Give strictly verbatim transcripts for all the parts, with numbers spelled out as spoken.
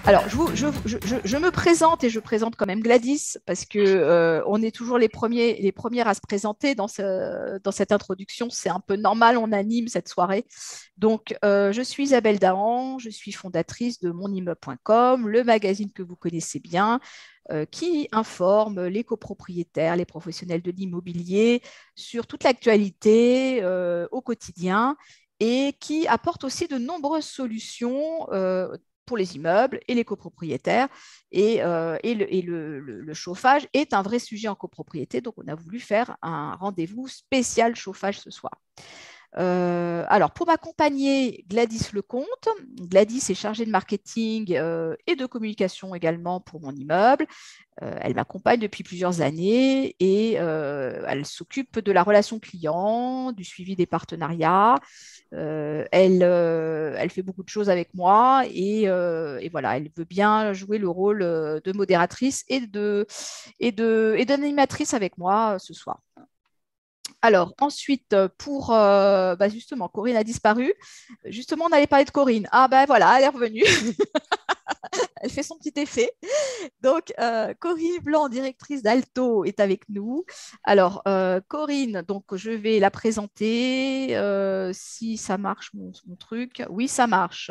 Alors, je, vous, je, je, je, me présente et je présente quand même Gladys parce que euh, on est toujours les, premiers, les premières à se présenter dans, ce, dans cette introduction. C'est un peu normal, on anime cette soirée. Donc, euh, je suis Isabelle Dahan, je suis fondatrice de mon immeuble point com, le magazine que vous connaissez bien, euh, qui informe les copropriétaires, les professionnels de l'immobilier sur toute l'actualité euh, au quotidien et qui apporte aussi de nombreuses solutions euh, pour les immeubles et les copropriétaires. Et, euh, et, le, et le, le, le chauffage est un vrai sujet en copropriété. Donc, on a voulu faire un rendez-vous spécial chauffage ce soir. Euh, alors, pour m'accompagner, Gladys Lecomte. Gladys est chargée de marketing euh, et de communication également pour mon immeuble. Euh, elle m'accompagne depuis plusieurs années et euh, elle s'occupe de la relation client, du suivi des partenariats. Euh, elle, euh, elle fait beaucoup de choses avec moi et, euh, et voilà, elle veut bien jouer le rôle de modératrice et de, et de, et d'animatrice avec moi ce soir. Alors, ensuite, pour euh, bah justement, Corinne a disparu. Justement, on allait parler de Corinne. Ah ben voilà, elle est revenue. Elle fait son petit effet. Donc, euh, Corinne Blanc, directrice d'Alto, est avec nous. Alors, euh, Corinne, donc je vais la présenter. Euh, si ça marche, mon, mon, truc. Oui, ça marche.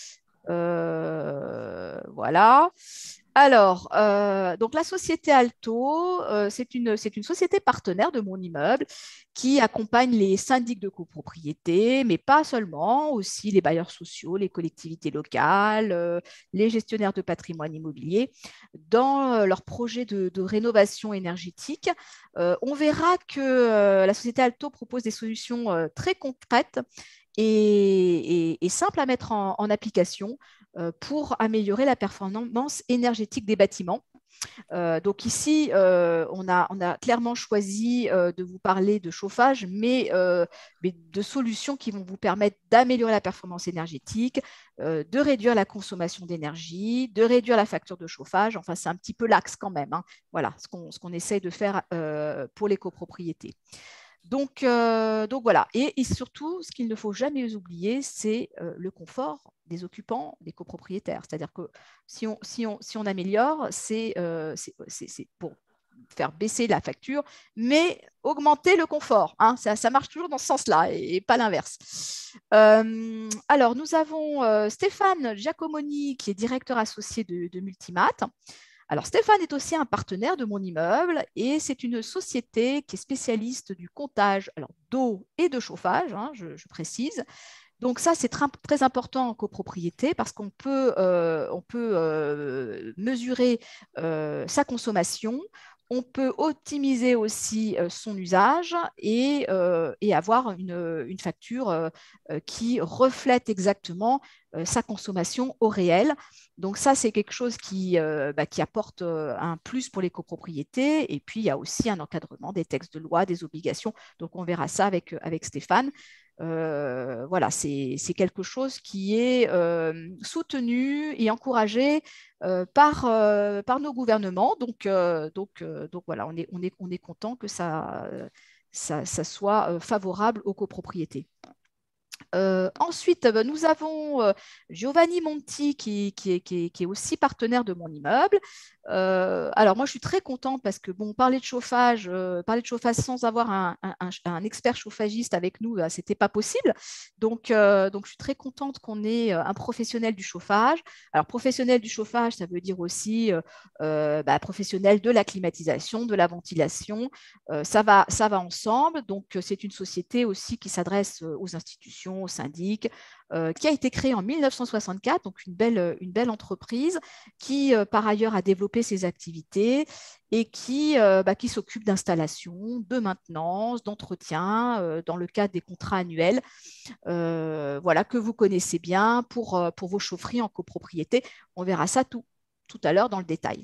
Euh, voilà. Alors, euh, donc la société Alto, euh, c'est une, c'est une société partenaire de mon immeuble qui accompagne les syndics de copropriété, mais pas seulement, aussi les bailleurs sociaux, les collectivités locales, euh, les gestionnaires de patrimoine immobilier dans euh, leurs projets de, de rénovation énergétique. Euh, on verra que euh, la société Alto propose des solutions euh, très concrètes et, et, et simples à mettre en, en application euh, pour améliorer la performance énergétique des bâtiments. Euh, donc ici, euh, on, a, on a clairement choisi euh, de vous parler de chauffage, mais, euh, mais de solutions qui vont vous permettre d'améliorer la performance énergétique, euh, de réduire la consommation d'énergie, de réduire la facture de chauffage. Enfin, c'est un petit peu l'axe quand même. Hein. Voilà ce qu'on, ce qu'on essaye de faire euh, pour les copropriétés. Donc, euh, donc voilà. Et, et, surtout, ce qu'il ne faut jamais oublier, c'est euh, le confort des occupants, des copropriétaires. C'est-à-dire que si on, si on, si on améliore, c'est euh, pour faire baisser la facture, mais augmenter le confort. Hein. Ça, ça marche toujours dans ce sens-là et, et pas l'inverse. Euh, alors, nous avons euh, Stéphane Giacomoni, qui est directeur associé de, de Multimat. Alors, Stéphane est aussi un partenaire de mon immeuble et c'est une société qui est spécialiste du comptage d'eau et de chauffage, hein, je, je, précise. Donc ça, c'est très, très important en copropriété parce qu'on peut, euh, on peut euh, mesurer euh, sa consommation, on peut optimiser aussi euh, son usage et, euh, et avoir une, une facture euh, qui reflète exactement euh, sa consommation au réel. Donc ça, c'est quelque chose qui, euh, bah, qui apporte euh, un plus pour les copropriétés. Et puis, il y a aussi un encadrement des textes de loi, des obligations. Donc, on verra ça avec, avec Stéphane. Euh, voilà, c'est quelque chose qui est euh, soutenu et encouragé euh, par, euh, par nos gouvernements. Donc, euh, donc, euh, donc voilà, on est, on est, on est content que ça, ça, ça soit favorable aux copropriétés. Euh, ensuite, nous avons euh, Giovanni Monti qui, qui, est, qui, est, qui, est, aussi partenaire de mon immeuble. Euh, alors moi, je suis très contente parce que bon, parler de chauffage, euh, parler de chauffage sans avoir un, un, un expert chauffagiste avec nous, bah, c'était pas possible. Donc, euh, donc, je suis très contente qu'on ait un professionnel du chauffage. Alors, professionnel du chauffage, ça veut dire aussi euh, bah, professionnel de la climatisation, de la ventilation. Euh, ça va, ça va ensemble. Donc, c'est une société aussi qui s'adresse aux institutions, au syndic, euh, qui a été créé en mille neuf cent soixante-quatre, donc une belle, une belle entreprise qui, euh, par ailleurs, a développé ses activités et qui, euh, bah, qui s'occupe d'installation, de maintenance, d'entretien, euh, dans le cadre des contrats annuels, euh, voilà, que vous connaissez bien pour, euh, pour vos chaufferies en copropriété. On verra ça tout, tout à l'heure dans le détail.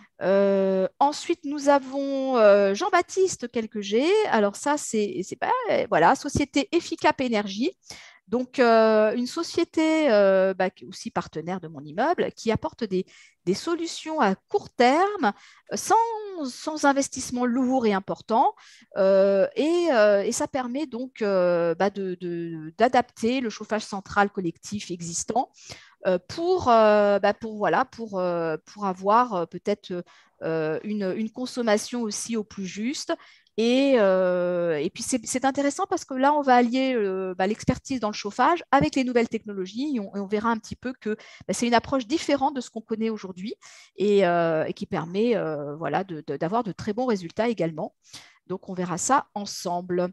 Euh, ensuite, nous avons euh, Jean-Baptiste Quelqueget. Alors ça, c'est pas voilà, société Efficap Énergie. Donc, euh, une société euh, bah, aussi partenaire de mon immeuble qui apporte des, des solutions à court terme sans, sans investissement lourd et important. Euh, et, euh, et ça permet donc euh, bah, d'adapter de, de, le chauffage central collectif existant euh, pour, euh, bah, pour, voilà, pour, euh, pour avoir euh, peut-être euh, une, une consommation aussi au plus juste. Et, euh, et puis c'est c'est intéressant parce que là, on va allier euh, bah, l'expertise dans le chauffage avec les nouvelles technologies et on, et on verra un petit peu que bah, c'est une approche différente de ce qu'on connaît aujourd'hui et, euh, et qui permet euh, voilà, de- de- d'avoir de très bons résultats également. Donc, on verra ça ensemble.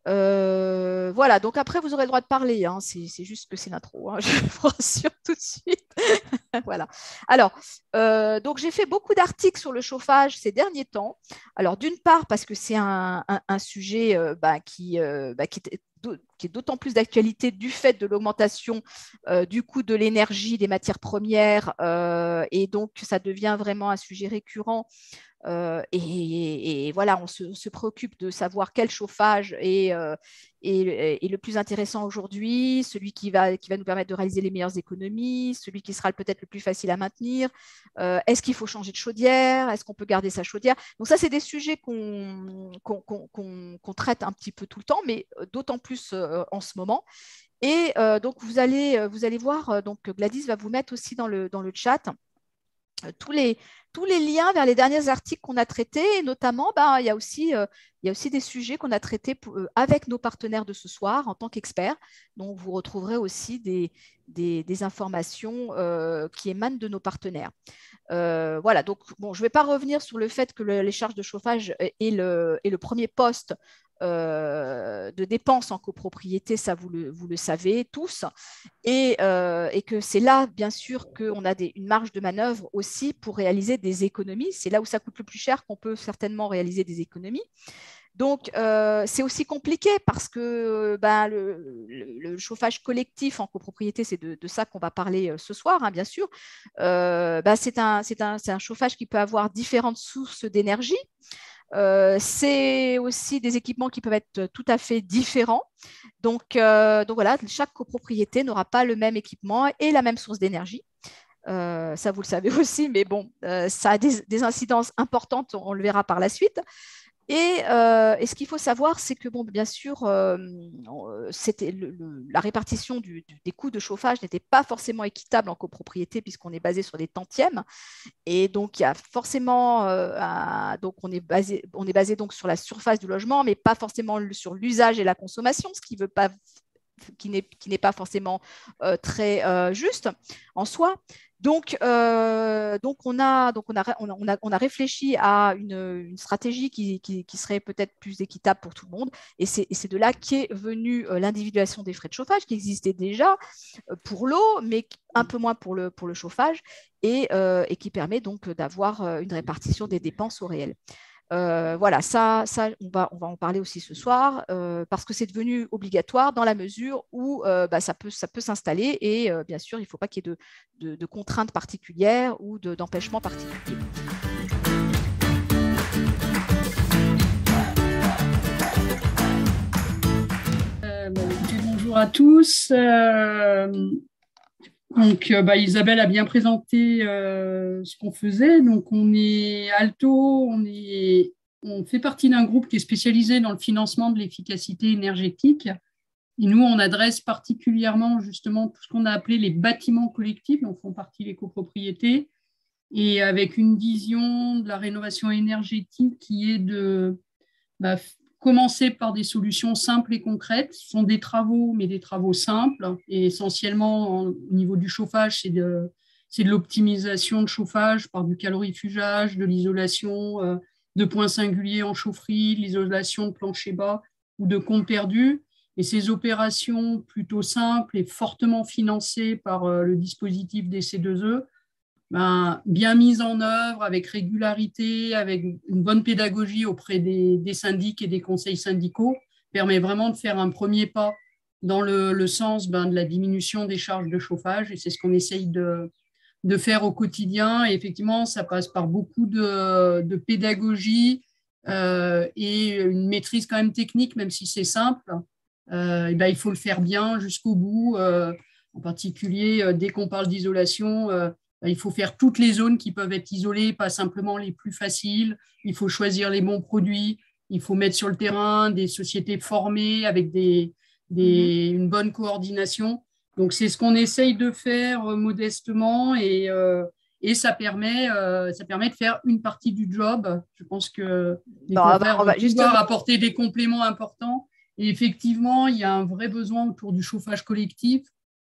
Euh, voilà, donc après, vous aurez le droit de parler, hein. C'est c'est juste que c'est l'intro, hein. Je vous rassure tout de suite. Voilà. Alors, euh, donc j'ai fait beaucoup d'articles sur le chauffage ces derniers temps. Alors, d'une part, parce que c'est un, un- un sujet euh, bah, qui, euh, bah, qui est d'au- qui est d'autant plus d'actualité du fait de l'augmentation euh, du coût de l'énergie, des matières premières, euh, et donc ça devient vraiment un sujet récurrent euh, et, et, voilà, on se, se, préoccupe de savoir quel chauffage est, euh, est, est le plus intéressant aujourd'hui, celui qui va, qui va nous permettre de réaliser les meilleures économies, celui qui sera peut-être le plus facile à maintenir. Euh, est-ce qu'il faut changer de chaudière? Est-ce qu'on peut garder sa chaudière? Donc ça, c'est des sujets qu'on qu'on, qu'on, qu'on, qu'on traite un petit peu tout le temps, mais d'autant plus euh, en ce moment. Et euh, donc, vous allez, vous allez voir, euh, donc Gladys va vous mettre aussi dans le, dans le chat euh, tous les, tous les liens vers les derniers articles qu'on a traités, et notamment, ben, il y a aussi, euh, il y a aussi des sujets qu'on a traités pour, euh, avec nos partenaires de ce soir en tant qu'experts. Donc, vous retrouverez aussi des, des, des informations euh, qui émanent de nos partenaires. Euh, voilà, donc bon, je ne vais pas revenir sur le fait que le, les charges de chauffage est le, est le premier poste euh, de dépenses en copropriété, ça vous le, vous le savez tous, et, euh, et que c'est là, bien sûr, qu'on a des, une marge de manœuvre aussi pour réaliser des économies. C'est là où ça coûte le plus cher qu'on peut certainement réaliser des économies. Donc, euh, c'est aussi compliqué parce que ben, le, le, le, chauffage collectif en copropriété, c'est de, de ça qu'on va parler ce soir, hein, bien sûr. Euh, ben, c'est un, un, un chauffage qui peut avoir différentes sources d'énergie. Euh, c'est aussi des équipements qui peuvent être tout à fait différents. Donc, euh, donc voilà, chaque copropriété n'aura pas le même équipement et la même source d'énergie. Euh, ça, vous le savez aussi, mais bon, euh, ça a des, des incidences importantes, on le verra par la suite. Et, euh, et, ce qu'il faut savoir, c'est que, bon, bien sûr, euh, c'était le, le, la répartition du, du, des coûts de chauffage n'était pas forcément équitable en copropriété puisqu'on est basé sur des tantièmes. Et donc, il y a forcément, euh, un, donc on est basé, on est basé donc sur la surface du logement, mais pas forcément sur l'usage et la consommation, ce qui veut pas qui n'est qui n'est pas forcément euh, très euh, juste en soi. Donc, euh, donc, on, a, donc on, a, on, a, on a réfléchi à une, une stratégie qui, qui, qui serait peut-être plus équitable pour tout le monde. Et c'est de là qu'est venue euh, l'individuation des frais de chauffage, qui existait déjà euh, pour l'eau, mais un peu moins pour le, pour le chauffage, et, euh, et qui permet donc d'avoir euh, une répartition des dépenses au réel. Euh, voilà, ça, ça on, va, on va en parler aussi ce soir euh, parce que c'est devenu obligatoire dans la mesure où euh, bah, ça peut, ça peut s'installer et euh, bien sûr, il ne faut pas qu'il y ait de, de, de contraintes particulières ou d'empêchements particuliers. Euh, bah, bonjour à tous. Euh, donc, euh, bah, Isabelle a bien présenté euh, ce qu'on faisait. Donc, on est Alto, on, est, on fait partie d'un groupe qui est spécialisé dans le financement de l'efficacité énergétique. Et nous, on adresse particulièrement justement tout ce qu'on a appelé les bâtiments collectifs, dont font partie les copropriétés, et avec une vision de la rénovation énergétique qui est de bah, commencer par des solutions simples et concrètes. Ce sont des travaux, mais des travaux simples. Et essentiellement, au niveau du chauffage, c'est de, c'est de l'optimisation de chauffage par du calorifugage, de l'isolation euh, de points singuliers en chaufferie, de l'isolation de plancher bas ou de compte perdu. Et ces opérations plutôt simples et fortement financées par euh, le dispositif des C deux E, ben, bien mise en œuvre, avec régularité, avec une bonne pédagogie auprès des, des syndics et des conseils syndicaux, permet vraiment de faire un premier pas dans le, le sens ben, de la diminution des charges de chauffage. Et c'est ce qu'on essaye de, de faire au quotidien. Et effectivement, ça passe par beaucoup de, de pédagogie euh, et une maîtrise quand même technique, même si c'est simple. Euh, et ben, il faut le faire bien jusqu'au bout. Euh, en particulier, euh, dès qu'on parle d'isolation, euh, il faut faire toutes les zones qui peuvent être isolées, pas simplement les plus faciles. Il faut choisir les bons produits. Il faut mettre sur le terrain des sociétés formées avec des, des, mmh. une bonne coordination. Donc, c'est ce qu'on essaye de faire euh, modestement et, euh, et ça, permet, euh, ça permet de faire une partie du job. Je pense que les Non, on va, confrères on vont va pouvoir justement. apporter des compléments importants. Et effectivement, il y a un vrai besoin autour du chauffage collectif.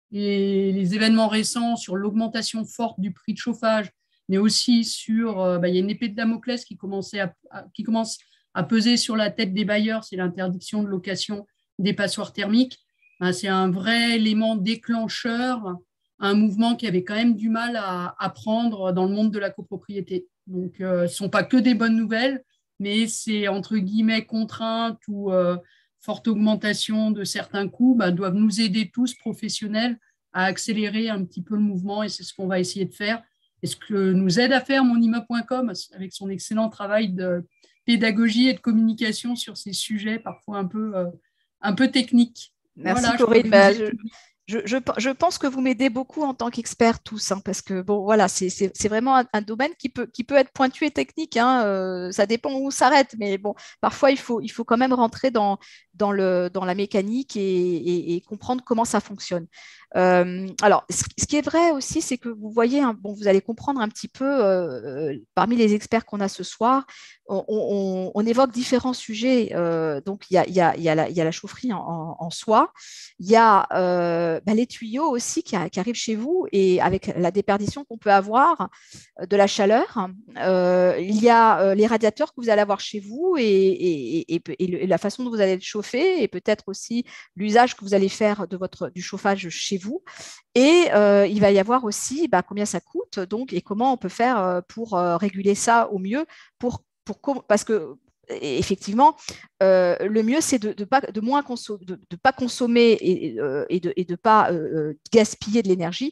Et les événements récents sur l'augmentation forte du prix de chauffage, mais aussi sur, euh, bah, il y a une épée de Damoclès qui, commençait à, à, qui commence à peser sur la tête des bailleurs, c'est l'interdiction de location des passoires thermiques. Ben, c'est un vrai élément déclencheur, un mouvement qui avait quand même du mal à, à prendre dans le monde de la copropriété. Donc, euh, ce ne sont pas que des bonnes nouvelles, mais c'est entre guillemets contrainte ou euh, forte augmentation de certains coûts ben, doivent nous aider tous, professionnels, à accélérer un petit peu le mouvement et c'est ce qu'on va essayer de faire. Et ce que nous aide à faire mon immeuble point com avec son excellent travail de pédagogie et de communication sur ces sujets parfois un peu, euh, un peu techniques. Merci Voilà, je crois Corinne. que je vous Bah, ai je, tout dit. je, je, je pense que vous m'aidez beaucoup en tant qu'expert tous, hein, parce que bon, voilà, c'est c'est- c'est vraiment un, un domaine qui peut, qui peut être pointu et technique, hein, euh, ça dépend où on s'arrête, mais bon, parfois il faut, il faut quand même rentrer dans, dans, le, dans la mécanique et, et- et comprendre comment ça fonctionne. Euh, alors, ce, ce qui est vrai aussi, c'est que vous voyez, hein, bon, vous allez comprendre un petit peu euh, euh, parmi les experts qu'on a ce soir, on, on- on évoque différents sujets. Euh, donc, il y a, il y a- il y a la, il y a la chaufferie en, en- en soi. Il y a euh, bah, les tuyaux aussi qui, a- qui arrivent chez vous et avec la déperdition qu'on peut avoir euh, de la chaleur. Euh, il y a euh, les radiateurs que vous allez avoir chez vous et, et- et- et le- et la façon dont vous allez le chauffer et peut-être aussi l'usage que vous allez faire de votre, du chauffage chez vous. Et euh, il va y avoir aussi bah, combien ça coûte donc, et comment on peut faire euh, pour euh, réguler ça au mieux pour, pour, parce que et effectivement, euh, le mieux, c'est de, de, pas, de moins conso de, de pas consommer et, euh, et de ne et pas euh, gaspiller de l'énergie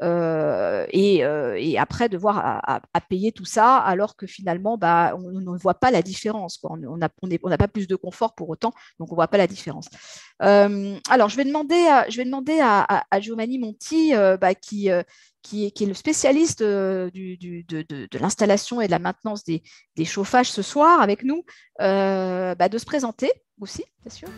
euh, et, euh, et après devoir à, à, à payer tout ça alors que finalement, bah, on ne voit pas la différence. Quoi. On n'a on on pas plus de confort pour autant, donc on ne voit pas la différence. Euh, alors, je vais demander à, je vais demander à, à, à Giovanni Monti, euh, bah, qui, euh, qui, est, qui est le spécialiste euh, du, du, de, de, de l'installation et de la maintenance des, des chauffages ce soir avec nous, euh, bah, de se présenter aussi, bien sûr.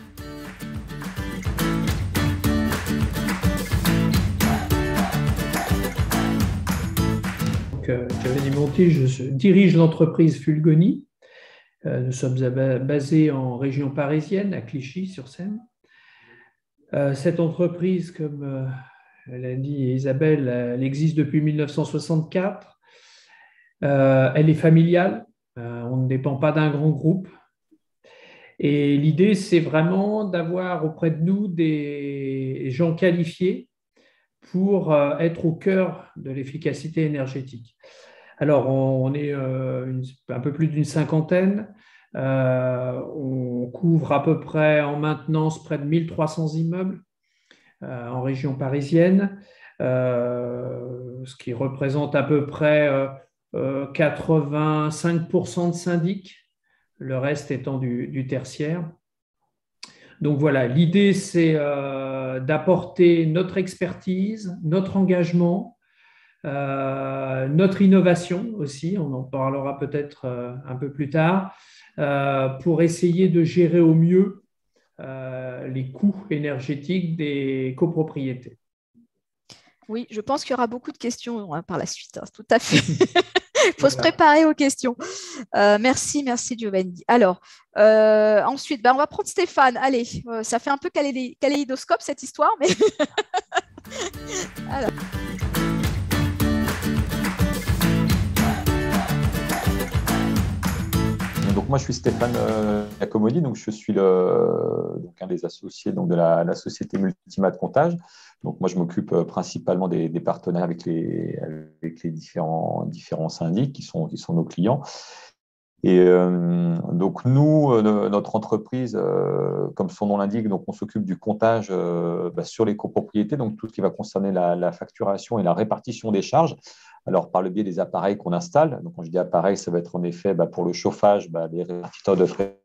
Donc, euh, Giovanni Monti, je dirige l'entreprise Fulgoni. Euh, nous sommes basés en région parisienne, à Clichy-sur-Seine. Euh, cette entreprise, comme euh, l'a dit Isabelle, elle existe depuis mille neuf cent soixante-quatre. Euh, elle est familiale. Euh, on ne dépend pas d'un grand groupe. Et l'idée, c'est vraiment d'avoir auprès de nous des gens qualifiés pour euh, être au cœur de l'efficacité énergétique. Alors, on est euh, une, un peu plus d'une cinquantaine. Euh, on couvre à peu près en maintenance près de mille trois cents immeubles euh, en région parisienne, euh, ce qui représente à peu près euh, euh, quatre-vingt-cinq pour cent de syndics, le reste étant du, du tertiaire. Donc voilà, l'idée, c'est euh, d'apporter notre expertise, notre engagement, euh, notre innovation aussi, on en parlera peut-être euh, un peu plus tard, euh, pour essayer de gérer au mieux euh, les coûts énergétiques des copropriétés. Oui, je pense qu'il y aura beaucoup de questions hein, par la suite, hein, tout à fait. Il faut se Voilà. préparer aux questions. Euh, merci, merci Giovanni. Alors, euh, ensuite, ben, on va prendre Stéphane. Allez, euh, ça fait un peu calé kaléidoscope cette histoire, mais alors. Donc moi je suis Stéphane euh, Giacomodi, donc je suis le, donc un des associés donc de la, la société Multimat Comptage. Donc moi je m'occupe euh, principalement des, des partenaires avec les, avec les différents, différents syndics qui sont, qui sont nos clients. Et euh, donc nous, euh, notre entreprise, euh, comme son nom l'indique, donc on s'occupe du comptage euh, bah, sur les copropriétés, donc tout ce qui va concerner la, la facturation et la répartition des charges. Alors par le biais des appareils qu'on installe. Donc quand je dis appareil, ça va être en effet bah, pour le chauffage, bah, les répartiteurs de chauffage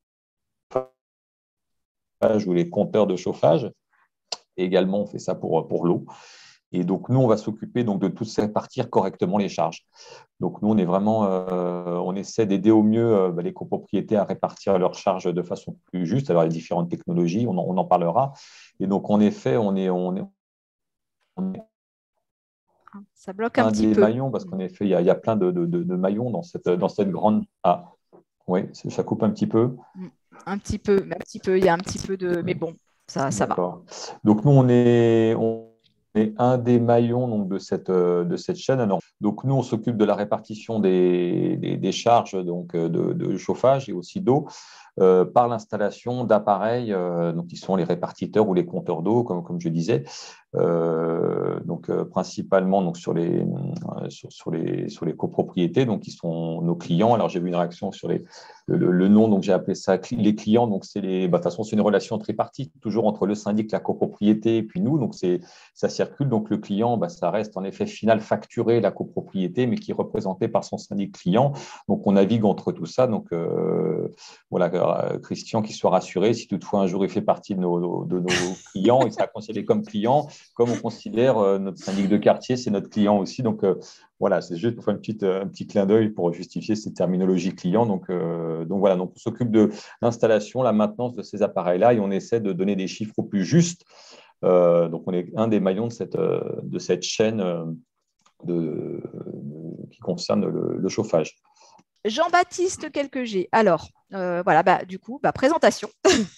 ou les compteurs de chauffage. Et également, on fait ça pour, pour l'eau. Et donc, nous, on va s'occuper donc, de tous répartir correctement les charges. Donc, nous, on est vraiment, euh, on essaie d'aider au mieux euh, bah, les copropriétés à répartir leurs charges de façon plus juste. Alors, il y a différentes technologies, on en, on en parlera. Et donc, en effet, on est, on est, Ça bloque un, un petit des peu. maillons, parce qu'en effet, il y, a, il y a plein de, de, de, de maillons dans cette, dans cette grande... Ah, oui, ça coupe un petit peu. Un petit peu, un petit peu, il y a un petit peu de... Mais bon, ça, ça va. Donc, nous, on est, on est un des maillons donc, de, cette, de cette chaîne. Non. Donc, nous, on s'occupe de la répartition des, des, des charges donc, de, de chauffage et aussi d'eau euh, par l'installation d'appareils euh, donc, qui sont les répartiteurs ou les compteurs d'eau, comme, comme je disais. Euh, donc euh, principalement donc sur les euh, sur, sur les sur les copropriétés donc qui sont nos clients. Alors j'ai vu une réaction sur les le, le nom, donc j'ai appelé ça les clients. Donc c'est les bah, de toute façon c'est une relation tripartite toujours entre le syndic, la copropriété et puis nous. Donc c'est ça circule. Donc le client bah, ça reste en effet final facturé la copropriété mais qui est représenté par son syndic client. Donc on navigue entre tout ça. Donc euh, voilà euh, Christian qui soit rassuré si toutefois un jour il fait partie de nos de nos clients, il sera considéré comme client. Comme on considère euh, notre syndic de quartier, c'est notre client aussi. Donc, euh, voilà, c'est juste pour faire une petite, euh, un petit clin d'œil pour justifier ces terminologies clients. Donc, euh, donc voilà, donc on s'occupe de l'installation, la maintenance de ces appareils-là et on essaie de donner des chiffres au plus juste. Euh, donc, on est un des maillons de cette, euh, de cette chaîne euh, de, de, qui concerne le, le chauffage. Jean-Baptiste Quelquejet. Alors, euh, voilà, bah, du coup, bah, présentation.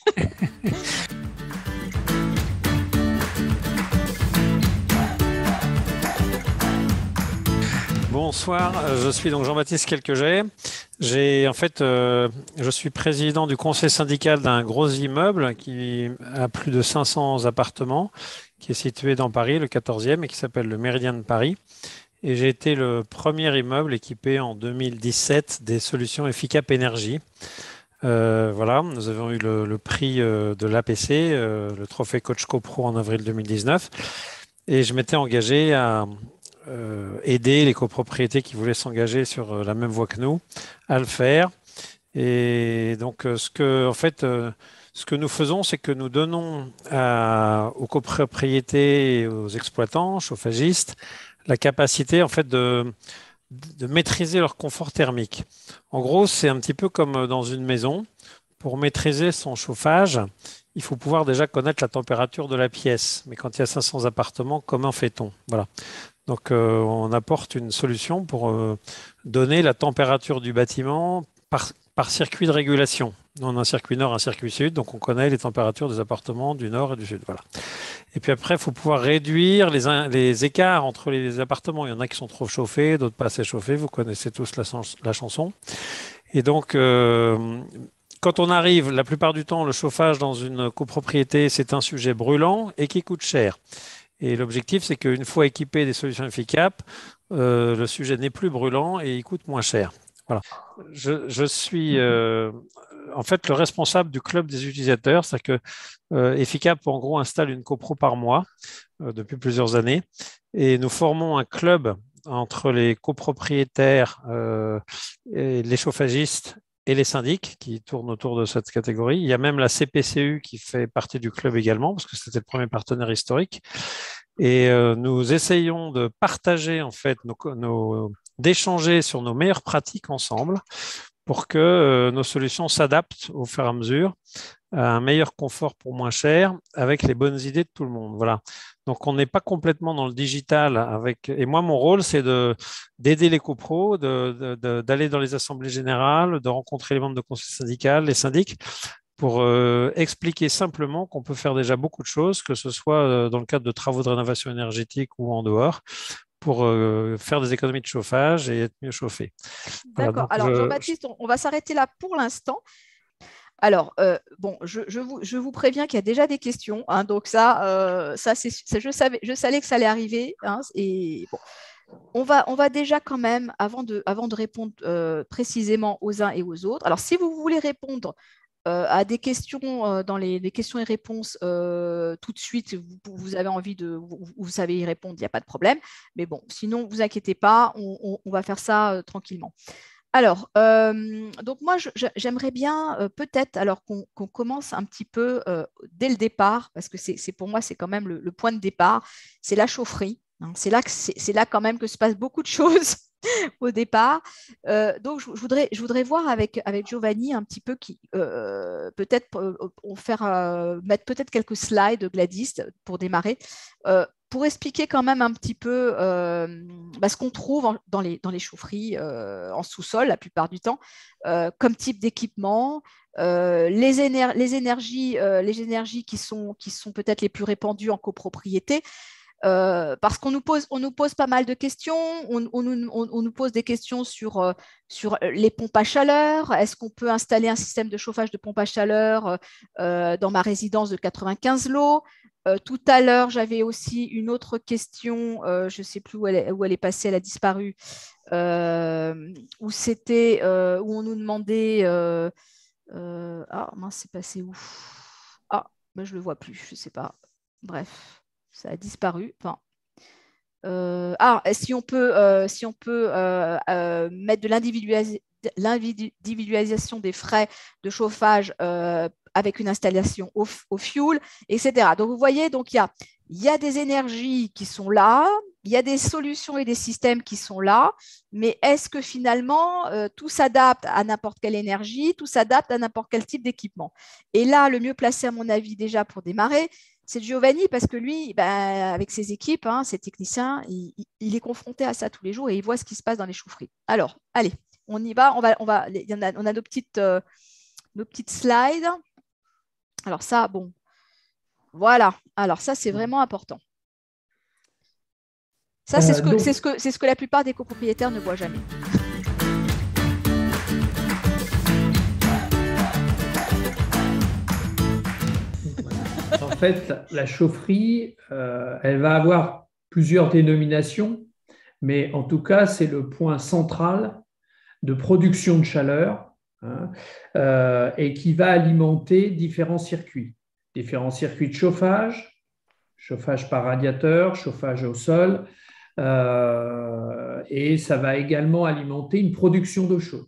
Bonsoir, je suis donc Jean-Baptiste Quelquejet. J'ai en fait, euh, je suis président du conseil syndical d'un gros immeuble qui a plus de cinq cents appartements, qui est situé dans Paris, le quatorzième, et qui s'appelle le Méridien de Paris. Et j'ai été le premier immeuble équipé en deux mille dix-sept des solutions Efficap Énergie. Euh, voilà, nous avons eu le, le prix euh, de l'A P C, euh, le trophée Coach CoPro en avril deux mille dix-neuf. Et je m'étais engagé à euh, aider les copropriétés qui voulaient s'engager sur euh, la même voie que nous à le faire. Et donc, euh, ce que, en fait, euh, ce que nous faisons, c'est que nous donnons à, aux copropriétés et aux exploitants, chauffagistes, la capacité, en fait, de, de maîtriser leur confort thermique. En gros, c'est un petit peu comme dans une maison. Pour maîtriser son chauffage, il faut pouvoir déjà connaître la température de la pièce. Mais quand il y a cinq cents appartements, comment fait-on? Voilà. Donc, euh, on apporte une solution pour euh, donner la température du bâtiment par, par circuit de régulation. On a un circuit nord, un circuit sud, donc on connaît les températures des appartements du nord et du sud. Voilà. Et puis après, il faut pouvoir réduire les, les écarts entre les appartements. Il y en a qui sont trop chauffés, d'autres pas assez chauffés. Vous connaissez tous la, la chanson. Et donc, euh, quand on arrive, la plupart du temps, le chauffage dans une copropriété, c'est un sujet brûlant et qui coûte cher. Et l'objectif, c'est qu'une fois équipé des solutions Efficap, euh, le sujet n'est plus brûlant et il coûte moins cher. Voilà. Je, je suis euh, en fait le responsable du club des utilisateurs, c'est-à-dire que euh, Efficap, en gros, installe une copro par mois euh, depuis plusieurs années. Et nous formons un club entre les copropriétaires, euh, et les chauffagistes et les syndics qui tournent autour de cette catégorie. Il y a même la C P C U qui fait partie du club également, parce que c'était le premier partenaire historique. Et euh, nous essayons de partager, en fait, nos, nos, d'échanger sur nos meilleures pratiques ensemble pour que euh, nos solutions s'adaptent au fur et à mesure à un meilleur confort pour moins cher avec les bonnes idées de tout le monde. Voilà. Donc, on n'est pas complètement dans le digital avec. Et moi, mon rôle, c'est de, d'aider les copros, de, de, de, d'aller dans les assemblées générales, de rencontrer les membres de conseil syndical, les syndics, pour euh, expliquer simplement qu'on peut faire déjà beaucoup de choses, que ce soit euh, dans le cadre de travaux de rénovation énergétique ou en dehors, pour euh, faire des économies de chauffage et être mieux chauffé. Voilà, D'accord. Alors, je... Jean-Baptiste, on va s'arrêter là pour l'instant. Alors, euh, bon, je, je, vous, je vous préviens qu'il y a déjà des questions. Hein, donc, ça, euh, ça c'est, ça, je, savais, je savais que ça allait arriver. Hein, et bon, on va, on va déjà quand même, avant de, avant de répondre euh, précisément aux uns et aux autres. Alors, si vous voulez répondre euh, à des questions euh, dans les, les questions et réponses euh, tout de suite, vous, vous avez envie de, vous, vous savez y répondre, il n'y a pas de problème. Mais bon, sinon, ne vous inquiétez pas, on, on, on va faire ça euh, tranquillement. Alors, euh, donc moi, je, j'aimerais bien euh, peut-être, alors qu'on, qu'on commence un petit peu euh, dès le départ, parce que c'est, c'est pour moi, c'est quand même le, le point de départ, c'est la chaufferie. Hein, c'est, là que c'est, c'est là quand même que se passe beaucoup de choses au départ. Euh, donc, je, je, voudrais, je voudrais voir avec, avec Giovanni un petit peu, qui euh, peut-être euh, on faire, euh, mettre peut-être quelques slides, Gladys, pour démarrer. Euh, pour expliquer quand même un petit peu euh, bah, ce qu'on trouve en, dans, les, dans les chaufferies euh, en sous-sol la plupart du temps, euh, comme type d'équipement, euh, les, éner les, énergies, euh, les énergies qui sont, qui sont peut-être les plus répandues en copropriété. Euh, parce qu'on nous pose, on nous pose pas mal de questions, on, on, on, on nous pose des questions sur, euh, sur les pompes à chaleur. Est-ce qu'on peut installer un système de chauffage de pompe à chaleur euh, dans ma résidence de quatre-vingt-quinze lots? euh, Tout à l'heure, j'avais aussi une autre question, euh, je ne sais plus où elle, est, où elle est passée, elle a disparu, euh, où c'était, euh, où on nous demandait, euh, euh, ah mince, c'est passé où? Ah, ben, je ne le vois plus, je ne sais pas. Bref. Ça a disparu. Enfin, euh, ah, si on peut, euh, si on peut euh, euh, mettre de l'individualisation des frais de chauffage euh, avec une installation au, au fuel, et cetera. Donc, vous voyez, donc il y a, y a des énergies qui sont là, il y a des solutions et des systèmes qui sont là, mais est-ce que finalement, euh, tout s'adapte à n'importe quelle énergie, tout s'adapte à n'importe quel type d'équipement? Et là, le mieux placé, à mon avis, déjà pour démarrer, c'est Giovanni, parce que lui, ben, avec ses équipes, hein, ses techniciens, il, il est confronté à ça tous les jours et il voit ce qui se passe dans les chaufferies. Alors, allez, on y va. On, va, on, va, il y en a, on a nos petites, euh, nos petites slides. Alors ça, bon, voilà. Alors ça, c'est vraiment important. Ça, c'est ce, que, c'est ce, que, c'est ce que la plupart des copropriétaires ne voient jamais. En fait, la chaufferie, euh, elle va avoir plusieurs dénominations, mais en tout cas, c'est le point central de production de chaleur, hein, euh, et qui va alimenter différents circuits. Différents circuits de chauffage, chauffage par radiateur, chauffage au sol, euh, et ça va également alimenter une production d'eau chaude.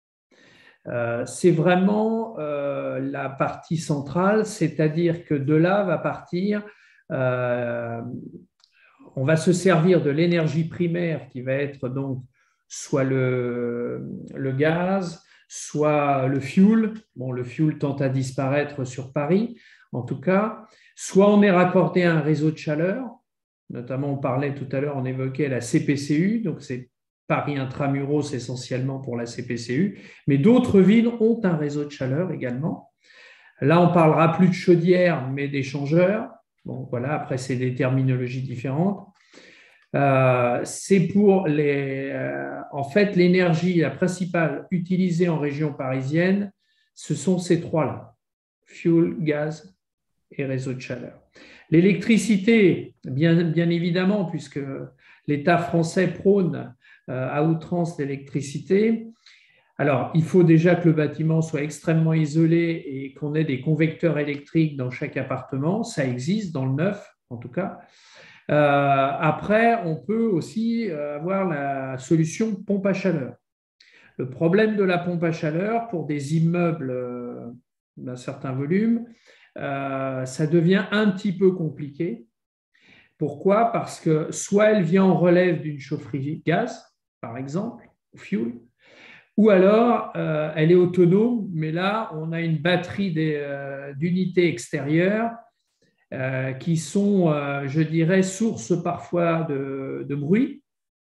Euh, c'est vraiment euh, la partie centrale, c'est-à-dire que de là va partir, euh, on va se servir de l'énergie primaire qui va être donc soit le, le gaz, soit le fuel. Bon, le fuel tend à disparaître sur Paris, en tout cas. Soit on est raccordé à un réseau de chaleur, notamment on parlait tout à l'heure, on évoquait la C P C U, donc c'est Paris intramuros essentiellement pour la C P C U, mais d'autres villes ont un réseau de chaleur également. Là, on ne parlera plus de chaudière, mais d'échangeurs. Bon, voilà, après, c'est des terminologies différentes. Euh, c'est pour les... Euh, en fait, l'énergie, la principale utilisée en région parisienne, ce sont ces trois-là, fuel, gaz et réseau de chaleur. L'électricité, bien, bien évidemment, puisque l'État français prône à outrance l'électricité. Alors, il faut déjà que le bâtiment soit extrêmement isolé et qu'on ait des convecteurs électriques dans chaque appartement. Ça existe dans le neuf, en tout cas. Euh, après, on peut aussi avoir la solution pompe à chaleur. Le problème de la pompe à chaleur pour des immeubles d'un certain volume, euh, ça devient un petit peu compliqué. Pourquoi? Parce que soit elle vient en relève d'une chaufferie gaz, par exemple, ou fuel, ou alors euh, elle est autonome, mais là, on a une batterie euh, d'unités extérieures euh, qui sont, euh, je dirais, source parfois de, de bruit.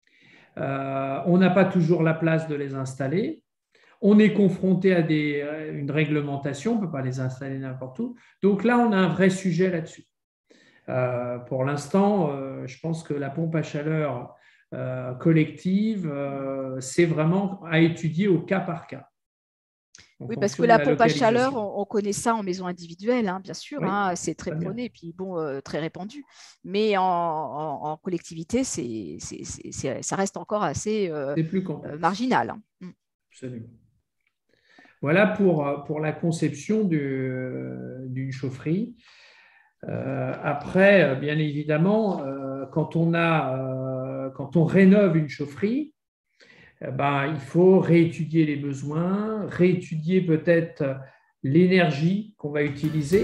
Euh, on n'a pas toujours la place de les installer. On est confronté à des, une réglementation, on ne peut pas les installer n'importe où. Donc là, on a un vrai sujet là-dessus. Euh, pour l'instant, euh, je pense que la pompe à chaleur euh, collective, euh, c'est vraiment à étudier au cas par cas. Oui, parce que la, la pompe à chaleur, on, on connaît ça en maison individuelle, hein, bien sûr, oui, hein, c'est très prôné et puis bon, euh, très répandu. Mais en, en, en collectivité, c'est, c'est, c'est, ça reste encore assez euh, plus euh, marginal. Hein. Absolument. Voilà pour, pour la conception d'une chaufferie. Euh, après, bien évidemment, euh, quand, on a, euh, quand on rénove une chaufferie, eh ben, il faut réétudier les besoins, réétudier peut-être l'énergie qu'on va utiliser.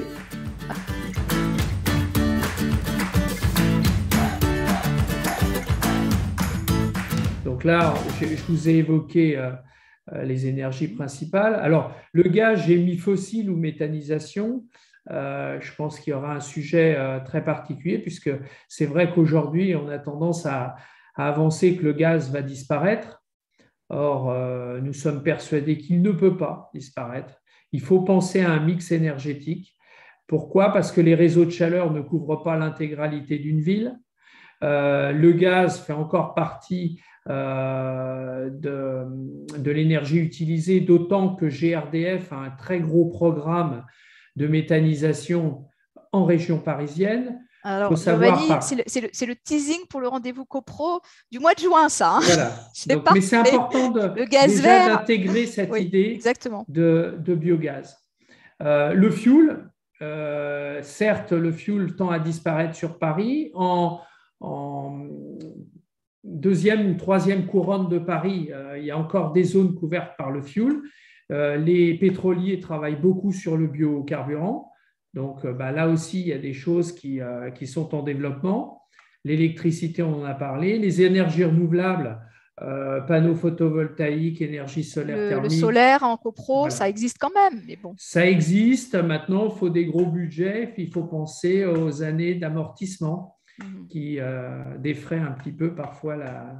Donc là, je, je vous ai évoqué euh, les énergies principales. Alors, le gaz, j'ai mis fossile ou méthanisation. euh, je pense qu'il y aura un sujet euh, très particulier, puisque c'est vrai qu'aujourd'hui, on a tendance à, à avancer que le gaz va disparaître. Or, euh, nous sommes persuadés qu'il ne peut pas disparaître. Il faut penser à un mix énergétique. Pourquoi ? Parce que les réseaux de chaleur ne couvrent pas l'intégralité d'une ville. Euh, le gaz fait encore partie euh, de, de l'énergie utilisée, d'autant que G R D F a un très gros programme de méthanisation en région parisienne. Alors, Giovanni, par... c'est le, le, le teasing pour le rendez-vous copro du mois de juin, ça. Hein. Voilà. Donc, mais c'est important de, le gaz déjà d'intégrer cette oui, idée exactement. De, de biogaz. Euh, le fuel, euh, certes, le fuel tend à disparaître sur Paris. En, en deuxième ou troisième couronne de Paris, euh, il y a encore des zones couvertes par le fuel. Euh, les pétroliers travaillent beaucoup sur le biocarburant. Donc, bah, là aussi, il y a des choses qui, euh, qui sont en développement. L'électricité, on en a parlé. Les énergies renouvelables, euh, panneaux photovoltaïques, énergie solaire le, thermique. Le solaire en copro, voilà. Ça existe quand même. Mais bon. Ça existe. Maintenant, il faut des gros budgets. Il faut penser aux années d'amortissement mmh. qui euh, défraient un petit peu parfois la,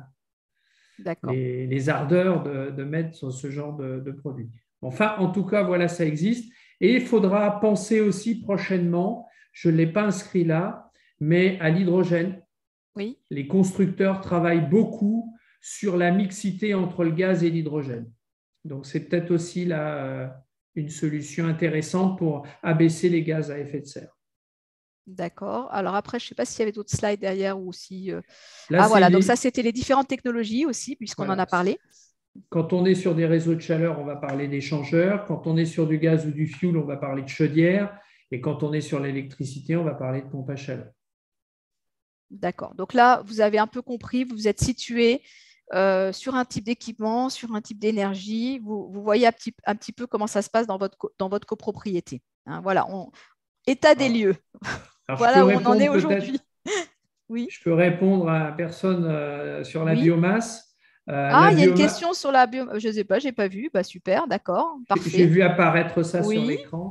les, les ardeurs de, de mettre sur ce genre de, de produits. Enfin, en tout cas, voilà, ça existe. Et il faudra penser aussi prochainement, je ne l'ai pas inscrit là, mais à l'hydrogène. Oui. Les constructeurs travaillent beaucoup sur la mixité entre le gaz et l'hydrogène. Donc, c'est peut-être aussi là une solution intéressante pour abaisser les gaz à effet de serre. D'accord. Alors après, je ne sais pas s'il y avait d'autres slides derrière ou si… Euh... Là, ah voilà, les... donc ça, c'était les différentes technologies aussi, puisqu'on voilà. en a parlé. Quand on est sur des réseaux de chaleur, on va parler d'échangeurs. Quand on est sur du gaz ou du fioul, on va parler de chaudière. Et quand on est sur l'électricité, on va parler de pompe à chaleur. D'accord. Donc là, vous avez un peu compris, vous vous êtes situé euh, sur un type d'équipement, sur un type d'énergie. Vous, vous voyez un petit, un petit peu comment ça se passe dans votre, dans votre copropriété. Hein, voilà, on, état des Alors, lieux. alors voilà où on en est aujourd'hui. Oui. Je peux répondre à la personne euh, sur la oui. biomasse. Euh, ah, il y a une question sur la biomasse. Je ne sais pas, je n'ai pas vu. Bah, super, d'accord, parfait. J'ai vu apparaître ça oui. sur l'écran.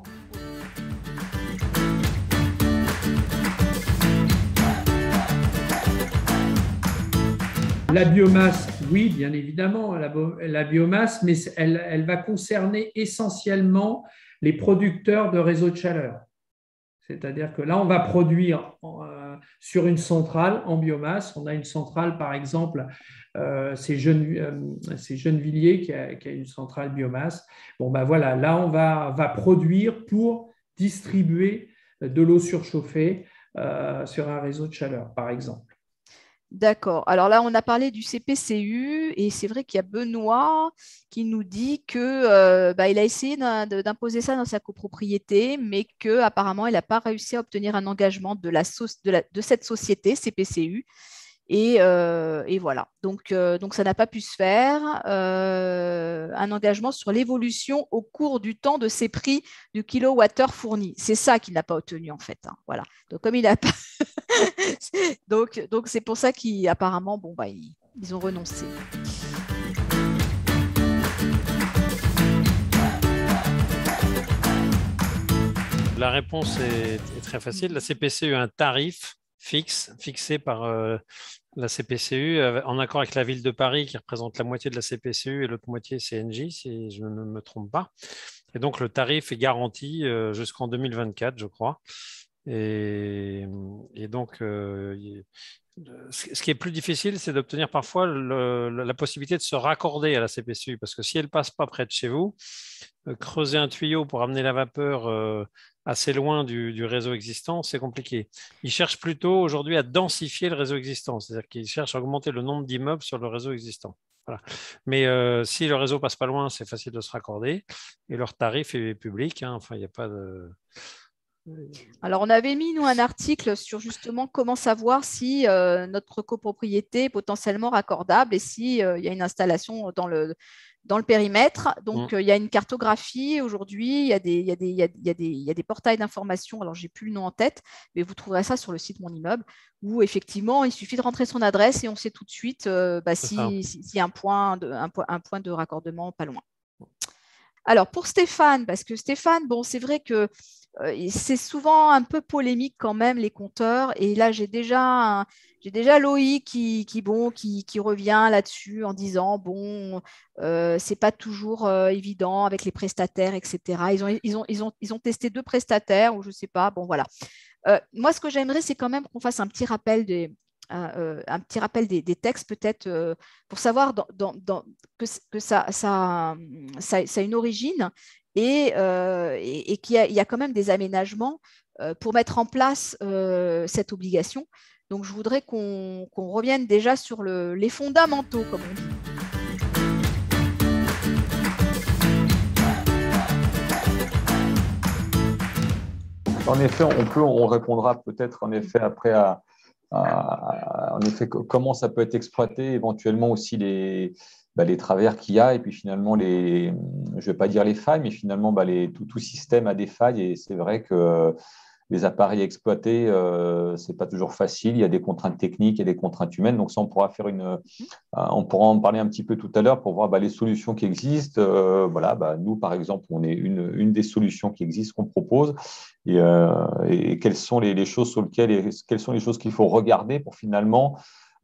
La biomasse, oui, bien évidemment, la, la biomasse, mais elle, elle va concerner essentiellement les producteurs de réseaux de chaleur. C'est-à-dire que là, on va produire euh, sur une centrale en biomasse. On a une centrale, par exemple, euh, c'est Jeune, euh, Gennevilliers qui a, qui a une centrale biomasse. Bon, ben voilà, là, on va, va produire pour distribuer de l'eau surchauffée euh, sur un réseau de chaleur, par exemple. D'accord. Alors là, on a parlé du C P C U et c'est vrai qu'il y a Benoît qui nous dit que euh, bah, il a essayé d'imposer ça dans sa copropriété, mais qu'apparemment, il n'a pas réussi à obtenir un engagement de, la so de, la, de cette société C P C U. Et, euh, et voilà. Donc, euh, donc ça n'a pas pu se faire. Euh, un engagement sur l'évolution au cours du temps de ces prix du kilowattheure fourni. C'est ça qu'il n'a pas obtenu en fait. Hein. Voilà. Donc comme il a pas donc donc c'est pour ça qu'apparemment bon bah ils, ils ont renoncé. La réponse est, est très facile. La C P C U a un tarif fixe, fixé par euh, la C P C U, en accord avec la ville de Paris, qui représente la moitié de la C P C U et l'autre moitié C N J, si je ne me trompe pas. Et donc, le tarif est garanti euh, jusqu'en deux mille vingt-quatre, je crois. Et, et donc, euh, ce qui est plus difficile, c'est d'obtenir parfois le, la possibilité de se raccorder à la C P C U, parce que si elle ne passe pas près de chez vous, euh, creuser un tuyau pour amener la vapeur euh, assez loin du, du réseau existant, c'est compliqué. Ils cherchent plutôt aujourd'hui à densifier le réseau existant, c'est-à-dire qu'ils cherchent à augmenter le nombre d'immeubles sur le réseau existant. Voilà. Mais euh, si le réseau passe pas loin, c'est facile de se raccorder et leur tarif est public. Hein. Enfin, il n'y a pas de… Alors, on avait mis, nous, un article sur justement comment savoir si euh, notre copropriété est potentiellement raccordable et s'il euh, y a une installation dans le, dans le périmètre. Donc, mmh. euh, il y a une cartographie aujourd'hui, il y a des, il y a des, il y a, il y a des, il y a des portails d'information. Alors, je n'ai plus le nom en tête, mais vous trouverez ça sur le site Mon Immeuble, où effectivement, il suffit de rentrer son adresse et on sait tout de suite euh, bah, s'il si, si y a un point, de, un, un point de raccordement pas loin. Alors, pour Stéphane, parce que Stéphane, bon, c'est vrai que euh, c'est souvent un peu polémique quand même, les compteurs. Et là, j'ai déjà, un, j'ai déjà Loïc qui, qui, bon, qui, qui revient là-dessus en disant, bon, euh, c'est pas toujours euh, évident avec les prestataires, et cetera. Ils ont, ils ont, ils ont, ils ont testé deux prestataires ou je sais pas. Bon, voilà. Euh, moi, ce que j'aimerais, c'est quand même qu'on fasse un petit rappel des, euh, un petit rappel des, des textes, peut-être, euh, pour savoir dans, dans, dans, que, que ça, ça, ça, ça a une origine et, euh, et, et qu'il y a, il y a quand même des aménagements euh, pour mettre en place euh, cette obligation. Donc, je voudrais qu'on qu'on revienne déjà sur le, les fondamentaux, comme on dit. En effet, on peut, on répondra peut-être en effet après à, à- à- en effet comment ça peut être exploité, éventuellement aussi les, bah, les travers qu'il y a et puis finalement les, je ne vais pas dire les failles, mais finalement bah, les, tout, tout système a des failles et c'est vrai que les appareils exploités, euh, c'est pas toujours facile. Il y a des contraintes techniques, il y a des contraintes humaines. Donc ça, on pourra faire une, euh, on pourra en parler un petit peu tout à l'heure pour voir bah, les solutions qui existent. Euh, voilà, bah, nous, par exemple, on est une, une des solutions qui existent qu'on propose. Et, euh, et quelles sont les, les choses sur lesquelles, et quelles sont les choses qu'il faut regarder pour finalement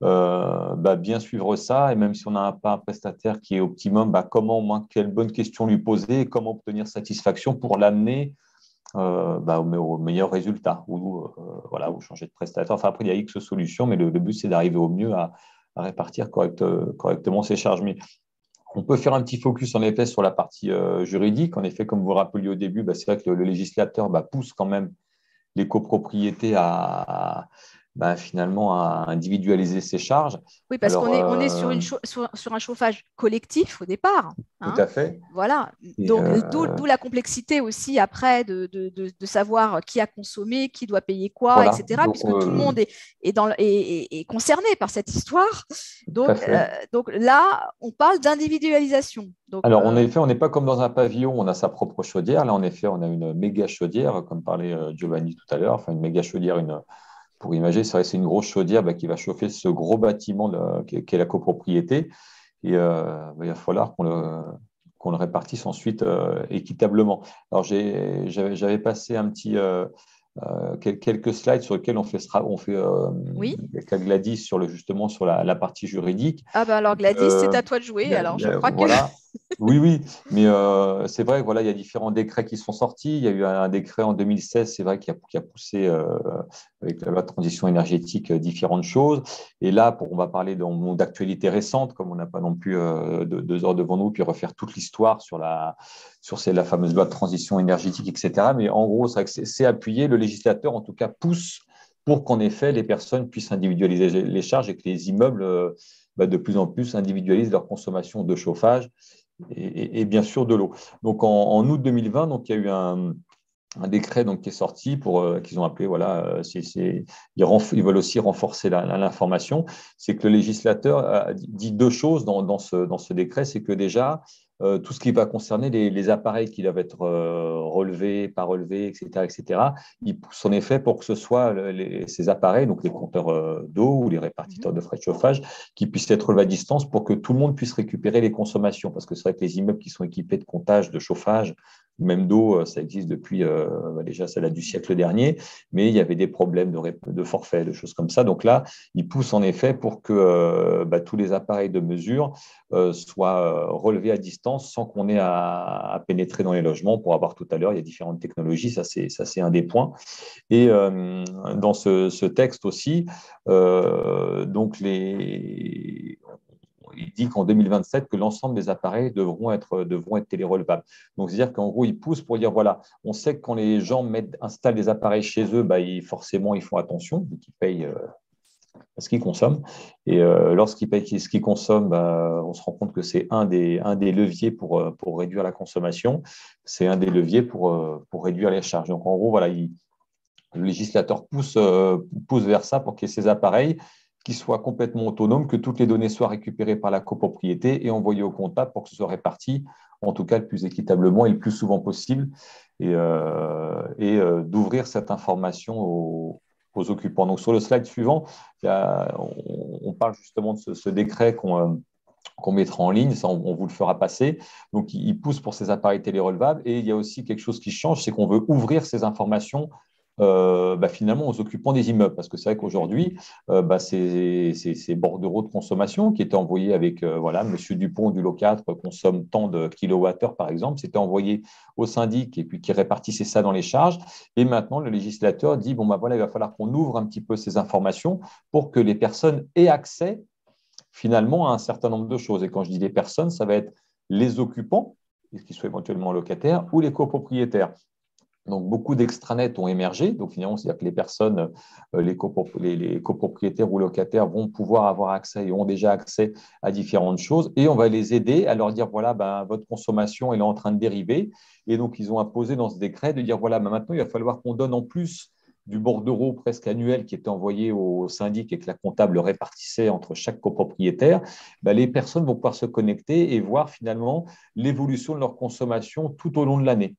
euh, bah, bien suivre ça. Et même si on n'a pas un prestataire qui est optimum, bah, comment, au moins, quelles bonnes questions lui poser et comment obtenir satisfaction pour l'amener euh, bah, au, au meilleur résultat ou, euh, voilà, ou changer de prestataire. Enfin, après, il y a X solutions, mais le, le but, c'est d'arriver au mieux à, à répartir correct, euh, correctement ces charges. Mais on peut faire un petit focus, en effet, sur la partie euh, juridique. En effet, comme vous rappeliez au début, bah, c'est vrai que le, le législateur bah, pousse quand même les copropriétés à, à bah, finalement à individualiser ces charges. Oui, parce Alors, qu'on est, on est sur, euh, une sur, sur un chauffage collectif au départ. tout Hein. à fait. Voilà. Et, Donc, d'où, euh, d'où la complexité aussi après de, de, de, de savoir qui a consommé, qui doit payer quoi, voilà. et cetera. Donc, Puisque tout le euh, monde est, est, dans, est, est, est concerné par cette histoire. tout à Donc, fait. euh, donc là, on parle d'individualisation. Donc, Alors, en euh, effet, on n'est pas comme dans un pavillon, on a sa propre chaudière. Là, en effet, on a une méga chaudière, comme parlait euh, Giovanni tout à l'heure. Enfin, une méga chaudière, une, pour imaginer, c'est vrai, c'est une grosse chaudière bah, qui va chauffer ce gros bâtiment de, qui, est, qui est la copropriété. Et euh, bah, il va falloir qu'on le, qu'on le répartisse ensuite euh, équitablement. Alors, j'ai, j'avais, j'avais passé un petit, euh, euh, quelques slides sur lesquels on fait, on fait euh, oui. avec Gladys sur le, justement sur la, la partie juridique. Ah ben alors, Gladys, c'est Euh, à toi de jouer. Alors, je crois que… voilà. Oui, oui, mais euh, c'est vrai, voilà, il y a différents décrets qui sont sortis. Il y a eu un décret en deux mille seize, c'est vrai, qui a, qui a poussé, euh, avec la loi de transition énergétique, euh, différentes choses. Et là, pour, on va parler d'actualité récente, comme on n'a pas non plus euh, deux, deux heures devant nous, puis refaire toute l'histoire sur, la, sur ces, la fameuse loi de transition énergétique, et cetera. Mais en gros, c'est vrai que c'est appuyé. Le législateur, en tout cas, pousse pour qu'en effet, les personnes puissent individualiser les charges et que les immeubles, euh, bah, de plus en plus, individualisent leur consommation de chauffage. Et, et, et bien sûr de l'eau. Donc en, en août deux mille vingt, donc, il y a eu un, un décret donc, qui est sorti pour euh, qu'ils ont appelé, voilà, euh, c'est, c'est, ils, renf- ils veulent aussi renforcer la, la, l'information. C'est que le législateur a dit deux choses dans, dans, ce, dans ce décret, c'est que déjà, euh, tout ce qui va concerner les, les appareils qui doivent être euh, relevés, pas relevés, et cetera, et cetera, il pousse en effet pour que ce soit les, ces appareils, donc les compteurs euh, d'eau ou les répartiteurs de frais de chauffage, qui puissent être relevés à distance pour que tout le monde puisse récupérer les consommations. Parce que c'est vrai que les immeubles qui sont équipés de comptage, de chauffage, même d'eau, ça existe depuis, euh, déjà, ça date du siècle dernier, mais il y avait des problèmes de, de forfait, de choses comme ça. Donc là, il pousse en effet pour que euh, bah, tous les appareils de mesure euh, soient relevés à distance sans qu'on ait à, à pénétrer dans les logements. Pour avoir tout à l'heure, il y a différentes technologies, ça c'est, ça, c'est un des points. Et euh, dans ce, ce, texte aussi, euh, donc les... il dit qu'en deux mille vingt-sept, que l'ensemble des appareils devront être, devront être télérelevables. Donc, c'est-à-dire qu'en gros, ils poussent pour dire, voilà, on sait que quand les gens mettent, installent des appareils chez eux, bah, ils, forcément, ils font attention, ils payent euh, ce qu'ils consomment. Et euh, lorsqu'ils payent ce qu'ils consomment, bah, on se rend compte que c'est un des, un des leviers pour, pour réduire la consommation. C'est un des leviers pour, pour réduire les charges. Donc, en gros, voilà, il, le législateur pousse, euh, pousse vers ça pour qu'il y ait ces appareils qui soient complètement autonomes, que toutes les données soient récupérées par la copropriété et envoyées au comptable pour que ce soit réparti, en tout cas le plus équitablement et le plus souvent possible, et, euh, et euh, d'ouvrir cette information aux, aux occupants. Donc sur le slide suivant, il y a, on, on parle justement de ce, ce décret qu'on, qu'on mettra en ligne, ça on, on vous le fera passer. Donc, ils poussent pour ces appareils télé-relevables. Et il y a aussi quelque chose qui change, c'est qu'on veut ouvrir ces informations euh, bah, finalement aux occupants des immeubles. Parce que c'est vrai qu'aujourd'hui, euh, bah, c'est ces bordereaux de consommation qui étaient envoyés avec, euh, voilà, Monsieur Dupont du lot quatre consomme tant de kilowattheures, par exemple, c'était envoyé au syndic et puis qui répartissait ça dans les charges. Et maintenant, le législateur dit, bon, bah, voilà, il va falloir qu'on ouvre un petit peu ces informations pour que les personnes aient accès finalement à un certain nombre de choses. Et quand je dis les personnes, ça va être les occupants, qu'ils soient éventuellement locataires, ou les copropriétaires. Donc, beaucoup d'extranets ont émergé. Donc, finalement, c'est-à-dire que les personnes, les, copro les, les copropriétaires ou locataires vont pouvoir avoir accès et ont déjà accès à différentes choses. Et on va les aider à leur dire, voilà, ben, votre consommation elle est en train de dériver. Et donc, ils ont imposé dans ce décret de dire, voilà, ben, maintenant, il va falloir qu'on donne en plus du bordereau presque annuel qui était envoyé au syndic et que la comptable répartissait entre chaque copropriétaire, ben, les personnes vont pouvoir se connecter et voir finalement l'évolution de leur consommation tout au long de l'année.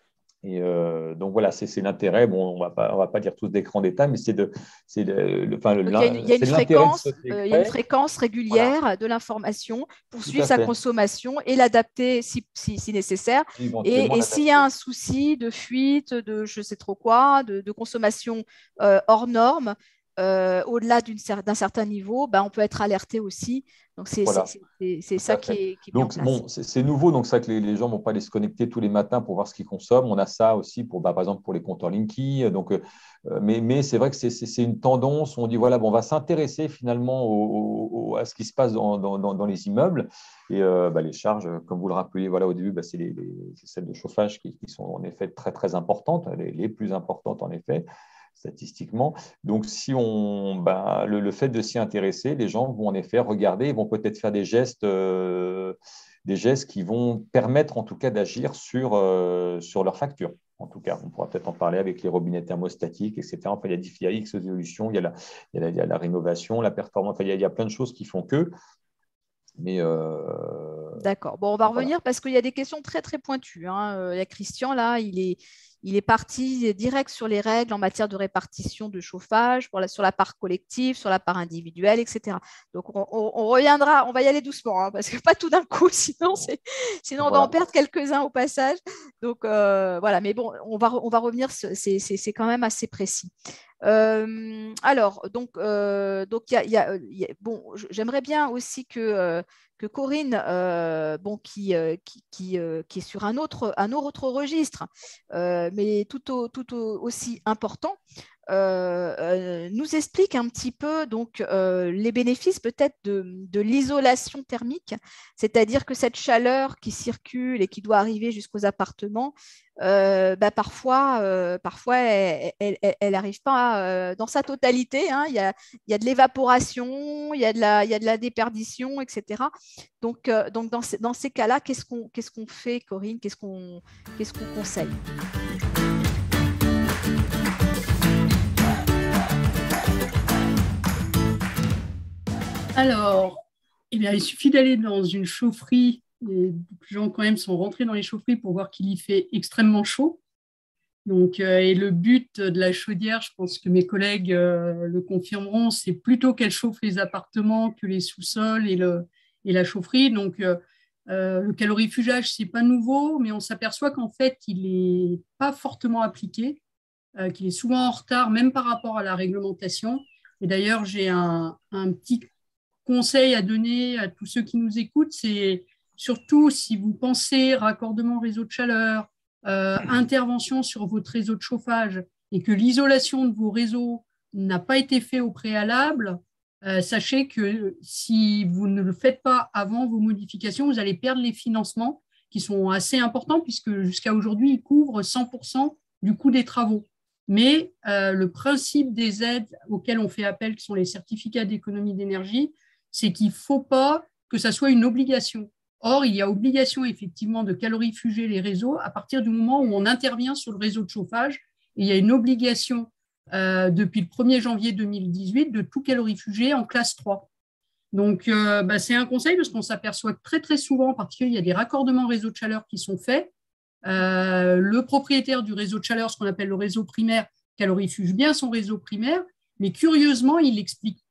Et euh, donc voilà, c'est l'intérêt. Bon, on va pas, on va pas dire tous d'écran détail, mais c'est de, c'est le, le, enfin, il y a une, il y a une fréquence, euh, il y a une fréquence régulière voilà. de l'information pour suivre sa consommation et l'adapter si, si, si nécessaire. Et, et s'il y a un souci de fuite, de je sais trop quoi, de, de consommation euh, hors norme, euh, au-delà d'un certain niveau, ben, on peut être alerté aussi. Donc, c'est voilà. ça qui est, qui est donc, mis en place. Bon, c'est nouveau, donc ça que les, les gens ne vont pas aller se connecter tous les matins pour voir ce qu'ils consomment. On a ça aussi, pour, bah, par exemple, pour les compteurs Linky. Donc, euh, mais mais c'est vrai que c'est une tendance où on dit, voilà, bon, on va s'intéresser finalement au, au, à ce qui se passe dans, dans, dans les immeubles. Et euh, bah, les charges, comme vous le rappeliez voilà, au début, bah, c'est les, les, celles de chauffage qui, qui sont en effet très, très importantes, les, les plus importantes en effet. Statistiquement. Donc, si on, ben, le, le fait de s'y intéresser, les gens vont en effet regarder, ils vont peut-être faire des gestes, euh, des gestes qui vont permettre en tout cas d'agir sur, euh, sur leur facture. En tout cas, on pourra peut-être en parler avec les robinets thermostatiques, et cetera. Enfin, il y a, il y a X solutions, il y a la, il y a la, il y a la rénovation, la performance, enfin, il y a, il y a plein de choses qui font que. Mais euh... D'accord. Bon, on va revenir voilà. parce qu'il y a des questions très, très pointues. Hein. Il y a Christian, là, il est, il est parti direct sur les règles en matière de répartition de chauffage, pour la, sur la part collective, sur la part individuelle, et cetera. Donc, on, on, on reviendra, on va y aller doucement, hein, parce que pas tout d'un coup, sinon, sinon on voilà. va en perdre quelques-uns au passage. Donc, euh, voilà, mais bon, on va, on va revenir, c'est quand même assez précis. Euh, alors, donc, euh, donc y a, y a, y a, bon, j'aimerais bien aussi que, euh, que Corinne, euh, bon, qui, euh, qui, qui, euh, qui est sur un autre, un autre registre, euh, mais tout, au, tout au, aussi important, euh, euh, nous explique un petit peu donc, euh, les bénéfices peut-être de, de l'isolation thermique, c'est-à-dire que cette chaleur qui circule et qui doit arriver jusqu'aux appartements, Euh, bah, parfois, euh, parfois elle n'arrive pas euh, dans sa totalité. Hein. Il y a, il y a de l'évaporation, il y a de la, il y a de la déperdition, et cetera. Donc, euh, donc dans, ces, dans ces cas-là, qu'est-ce qu'on qu'est-ce qu'on fait, Corinne? Qu'est-ce qu'on qu'est-ce qu'on conseille? Alors, eh bien, il suffit d'aller dans une chaufferie. Et beaucoup de gens quand même sont rentrés dans les chaufferies pour voir qu'il y fait extrêmement chaud. Donc, euh, et le but de la chaudière, je pense que mes collègues euh, le confirmeront, c'est plutôt qu'elle chauffe les appartements que les sous-sols et, le, et la chaufferie. Donc, euh, euh, le calorifugage, ce n'est pas nouveau, mais on s'aperçoit qu'en fait, il n'est pas fortement appliqué, euh, qu'il est souvent en retard, même par rapport à la réglementation. Et d'ailleurs, j'ai un, un petit conseil à donner à tous ceux qui nous écoutent, c'est surtout si vous pensez raccordement réseau de chaleur, euh, intervention sur votre réseau de chauffage et que l'isolation de vos réseaux n'a pas été faite au préalable, euh, sachez que si vous ne le faites pas avant vos modifications, vous allez perdre les financements qui sont assez importants puisque jusqu'à aujourd'hui, ils couvrent cent pour cent du coût des travaux. Mais euh, le principe des aides auxquelles on fait appel, qui sont les certificats d'économie d'énergie, c'est qu'il ne faut pas que ça soit une obligation. Or, il y a obligation effectivement de calorifuger les réseaux à partir du moment où on intervient sur le réseau de chauffage. Et il y a une obligation euh, depuis le premier janvier deux mille dix-huit de tout calorifuger en classe trois. Donc, euh, bah, c'est un conseil parce qu'on s'aperçoit que très, très souvent, en particulier, il y a des raccordements réseau de chaleur qui sont faits. Euh, le propriétaire du réseau de chaleur, ce qu'on appelle le réseau primaire, calorifuge bien son réseau primaire, mais curieusement, il n'explique pas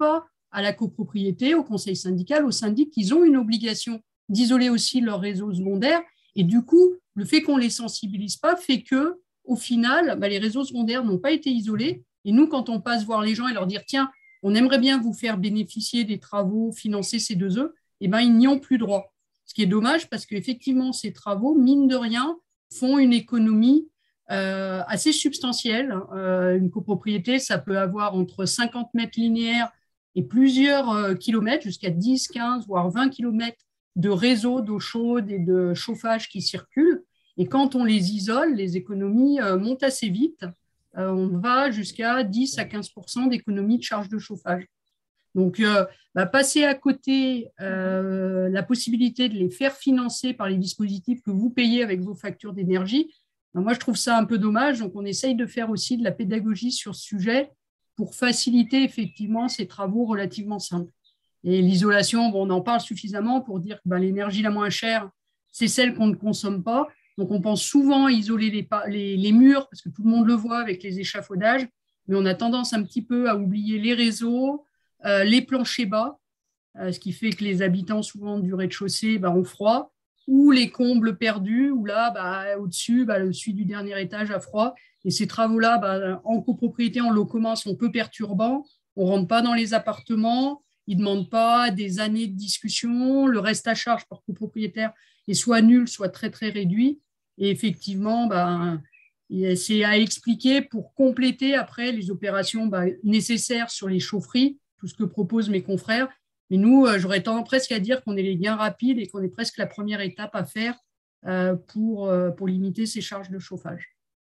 à la copropriété, au conseil syndical, au syndic, qu'ils ont une obligation d'isoler aussi leur réseau secondaire. Et du coup, le fait qu'on ne les sensibilise pas fait que, au final, bah, les réseaux secondaires n'ont pas été isolés. Et nous, quand on passe voir les gens et leur dire, tiens, on aimerait bien vous faire bénéficier des travaux financés C deux E, eh ben, ils n'y ont plus droit. Ce qui est dommage parce qu'effectivement, ces travaux, mine de rien, font une économie euh, assez substantielle. Euh, une copropriété, ça peut avoir entre cinquante mètres linéaires et plusieurs euh, kilomètres, jusqu'à dix, quinze, voire vingt kilomètres de réseaux d'eau chaude et de chauffage qui circulent. Et quand on les isole, les économies euh, montent assez vite. Euh, on va jusqu'à dix à quinze pour cent d'économies de charges de chauffage. Donc, euh, bah, passer à côté euh, la possibilité de les faire financer par les dispositifs que vous payez avec vos factures d'énergie, bah, moi, je trouve ça un peu dommage. Donc, on essaye de faire aussi de la pédagogie sur ce sujet pour faciliter effectivement ces travaux relativement simples. Et l'isolation, bon, on en parle suffisamment pour dire que bah, l'énergie la moins chère, c'est celle qu'on ne consomme pas. Donc, on pense souvent à isoler les, les, les murs, parce que tout le monde le voit avec les échafaudages, mais on a tendance un petit peu à oublier les réseaux, euh, les planchers bas, euh, ce qui fait que les habitants, souvent du rez-de-chaussée, bah, ont froid, ou les combles perdus, où là, bah, au-dessus, bah, le dessus du dernier étage a froid. Et ces travaux-là, bah, en copropriété, en lot commun, sont peu perturbants. On ne rentre pas dans les appartements. Ils ne demandent pas des années de discussion. Le reste à charge par copropriétaire est soit nul, soit très, très réduit. Et effectivement, bah, c'est à expliquer pour compléter après les opérations bah, nécessaires sur les chaufferies, tout ce que proposent mes confrères. Mais nous, j'aurais tendance presque à dire qu'on est les gains rapides et qu'on est presque la première étape à faire euh, pour, euh, pour limiter ces charges de chauffage.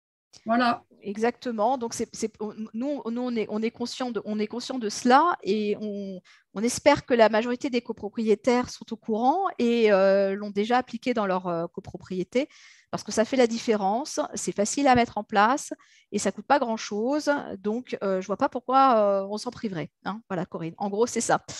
Voilà. Exactement. Donc, c'est, c'est, nous, nous on, est, on, est conscient de, on est conscient de cela et on, on espère que la majorité des copropriétaires sont au courant et euh, l'ont déjà appliqué dans leur euh, copropriété parce que ça fait la différence, c'est facile à mettre en place et ça ne coûte pas grand-chose. Donc, euh, je ne vois pas pourquoi euh, on s'en priverait. Hein, voilà, Corinne. En gros, c'est ça.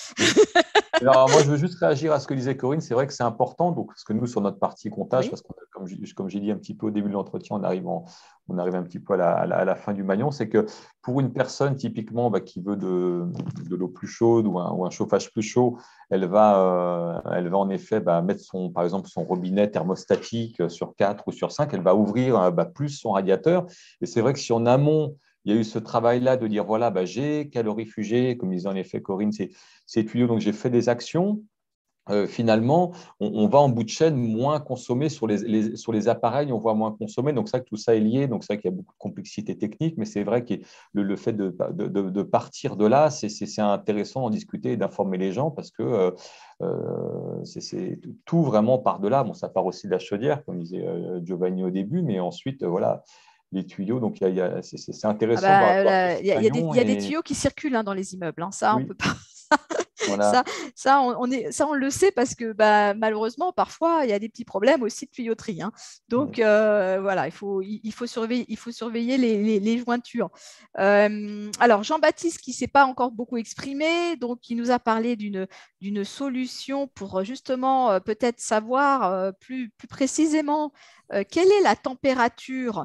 Alors, moi, je veux juste réagir à ce que disait Corinne. C'est vrai que c'est important, donc, parce que nous, sur notre partie comptage, oui. parce que comme, comme j'ai dit un petit peu au début de l'entretien, on arrive, en, on arrive un petit peu à la, à la, à la fin du maillon, c'est que pour une personne, typiquement, bah, qui veut de, de l'eau plus chaude ou un, ou un chauffage plus chaud, elle va, euh, elle va en effet bah, mettre, son, par exemple, son robinet thermostatique sur quatre ou sur cinq. Elle va ouvrir bah, plus son radiateur. Et c'est vrai que si en amont, il y a eu ce travail-là de dire, voilà, bah, j'ai calorifugé, comme disait en effet Corinne, c'est ces tuyaux, donc j'ai fait des actions. Euh, finalement, on, on va en bout de chaîne moins consommer sur les, les, sur les appareils, on va moins consommer. Donc, c'est vrai que tout ça est lié. Donc, c'est vrai qu'il y a beaucoup de complexité technique, mais c'est vrai que le, le fait de, de, de partir de là, c'est, c'est, c'est intéressant d'en discuter et d'informer les gens parce que euh, c'est, c'est, tout vraiment part de là. Bon, ça part aussi de la chaudière, comme disait euh, Giovanni au début, mais ensuite, euh, voilà. Les tuyaux, donc il y a, c'est, c'est intéressant. Il ah bah, y, y, y a et... des tuyaux qui circulent hein, dans les immeubles, hein. Ça, oui. on peut pas. Voilà. Ça, ça, on, on est, ça, on le sait parce que bah, malheureusement, parfois, il y a des petits problèmes aussi de tuyauterie. Hein. Donc, ouais. euh, voilà, il faut, il faut surveiller, il faut surveiller les, les, les jointures. Euh, alors, Jean-Baptiste, qui ne s'est pas encore beaucoup exprimé, donc il nous a parlé d'une, d'une solution pour justement euh, peut-être savoir euh, plus, plus précisément euh, quelle est la température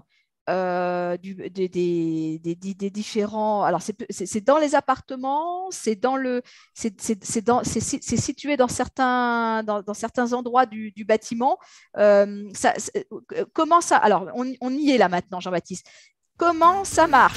Euh, du, des, des, des, des différents. Alors, c'est, c'est, c'est dans les appartements, c'est, dans le, c'est, c'est, c'est, dans, c'est, c'est situé dans certains, dans, dans certains endroits du, du bâtiment. Euh, ça, comment ça. Alors, on, on y est là maintenant, Jean-Baptiste. Comment ça marche ?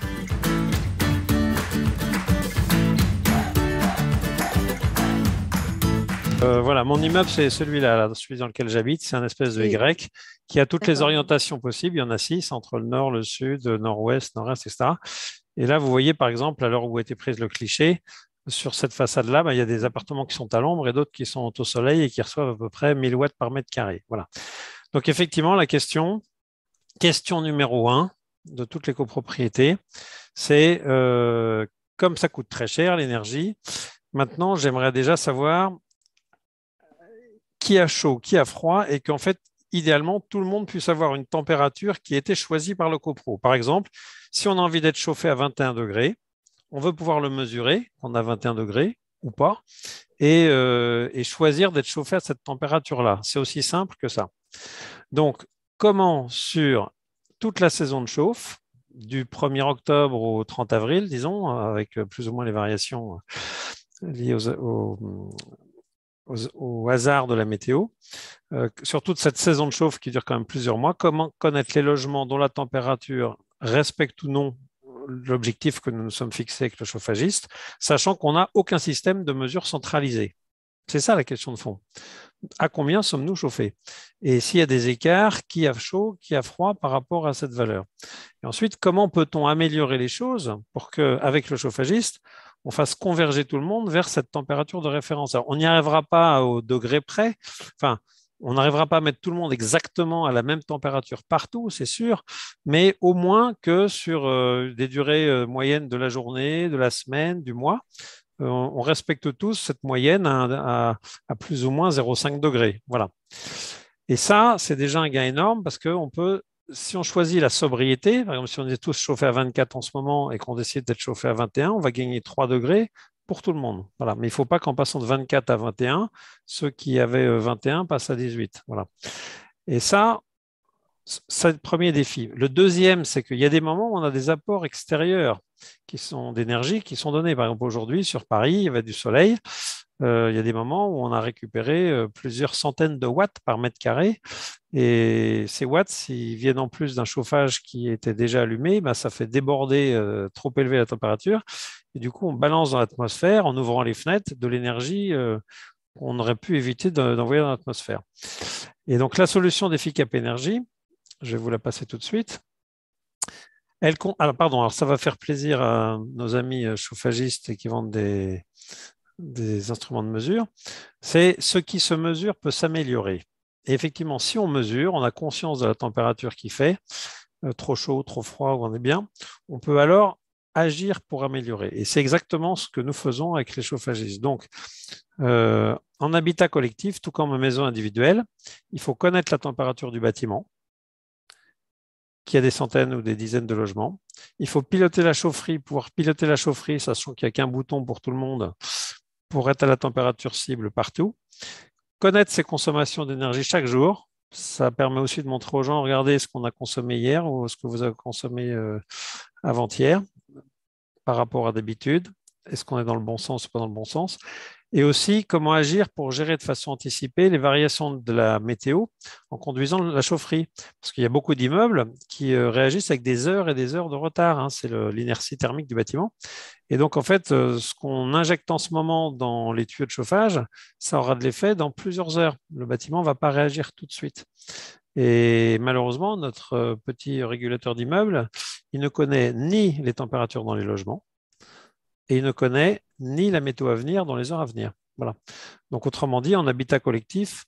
Euh, voilà, mon immeuble, c'est celui-là, là, celui dans lequel j'habite. C'est un espèce de Y qui a toutes D'accord. les orientations possibles. Il y en a six, entre le nord, le sud, le nord-ouest, nord-est, et cetera. Et là, vous voyez, par exemple, à l'heure où a été prise le cliché, sur cette façade-là, bah, il y a des appartements qui sont à l'ombre et d'autres qui sont au soleil et qui reçoivent à peu près mille watts par mètre carré. Voilà. Donc, effectivement, la question, question numéro un de toutes les copropriétés, c'est euh, comme ça coûte très cher, l'énergie, maintenant, j'aimerais déjà savoir qui a chaud, qui a froid, et qu'en fait, idéalement, tout le monde puisse avoir une température qui a été choisie par le copro. Par exemple, si on a envie d'être chauffé à vingt et un degrés, on veut pouvoir le mesurer, on a vingt et un degrés ou pas, et, euh, et choisir d'être chauffé à cette température-là. C'est aussi simple que ça. Donc, comment sur toute la saison de chauffe, du premier octobre au trente avril, disons, avec plus ou moins les variations liées aux, aux, aux, au hasard de la météo, euh, sur toute cette saison de chauffe qui dure quand même plusieurs mois, comment connaître les logements dont la température respecte ou non l'objectif que nous nous sommes fixés avec le chauffagiste, sachant qu'on n'a aucun système de mesure centralisé. C'est ça la question de fond. À combien sommes-nous chauffés? Et s'il y a des écarts, qui a chaud, qui a froid par rapport à cette valeur? Et ensuite, comment peut-on améliorer les choses pour qu'avec le chauffagiste, on fasse converger tout le monde vers cette température de référence? Alors, on n'y arrivera pas au degré près, enfin, on n'arrivera pas à mettre tout le monde exactement à la même température partout, c'est sûr, mais au moins que sur euh, des durées euh, moyennes de la journée, de la semaine, du mois, euh, on respecte tous cette moyenne à, à, à plus ou moins zéro virgule cinq degrés. Voilà. Et ça, c'est déjà un gain énorme parce qu'on peut, si on choisit la sobriété, par exemple, si on est tous chauffés à vingt-quatre en ce moment et qu'on décide d'être chauffé à vingt et un, on va gagner trois degrés pour tout le monde. Voilà. Mais il ne faut pas qu'en passant de vingt-quatre à vingt et un, ceux qui avaient vingt et un passent à dix-huit. Voilà. Et ça, c'est le premier défi. Le deuxième, c'est qu'il y a des moments où on a des apports extérieurs qui sont d'énergie qui sont donnés. Par exemple, aujourd'hui, sur Paris, il y avait du soleil. Euh, il y a des moments où on a récupéré euh, plusieurs centaines de watts par mètre carré. Et ces watts, s'ils viennent en plus d'un chauffage qui était déjà allumé, ben, ça fait déborder, euh, trop élever la température. Et du coup, on balance dans l'atmosphère, en ouvrant les fenêtres, de l'énergie euh, qu'on aurait pu éviter d'envoyer dans l'atmosphère. Et donc, la solution des FICAP Énergie, je vais vous la passer tout de suite. Elle, alors, pardon, alors ça va faire plaisir à nos amis chauffagistes qui vendent des, des instruments de mesure. C'est ce qui se mesure peut s'améliorer. Et effectivement, si on mesure, on a conscience de la température qu'il fait, euh, trop chaud, trop froid, où on est bien, on peut alors agir pour améliorer. Et c'est exactement ce que nous faisons avec les chauffagistes. Donc, euh, en habitat collectif, tout comme en maison individuelle, il faut connaître la température du bâtiment, qu'il y a des centaines ou des dizaines de logements. Il faut piloter la chaufferie, pouvoir piloter la chaufferie, sachant qu'il n'y a qu'un bouton pour tout le monde, pour être à la température cible partout. Connaître ses consommations d'énergie chaque jour, ça permet aussi de montrer aux gens, regardez ce qu'on a consommé hier ou ce que vous avez consommé euh, avant-hier par rapport à d'habitude. Est-ce qu'on est dans le bon sens ou pas dans le bon sens? Et aussi, comment agir pour gérer de façon anticipée les variations de la météo en conduisant la chaufferie. Parce qu'il y a beaucoup d'immeubles qui euh, réagissent avec des heures et des heures de retard. Hein. C'est l'inertie thermique du bâtiment. Et donc, en fait, euh, ce qu'on injecte en ce moment dans les tuyaux de chauffage, ça aura de l'effet dans plusieurs heures. Le bâtiment ne va pas réagir tout de suite. Et malheureusement, notre petit régulateur d'immeuble, il ne connaît ni les températures dans les logements, et il ne connaît ni la météo à venir dans les heures à venir. Voilà. Donc, autrement dit, en habitat collectif,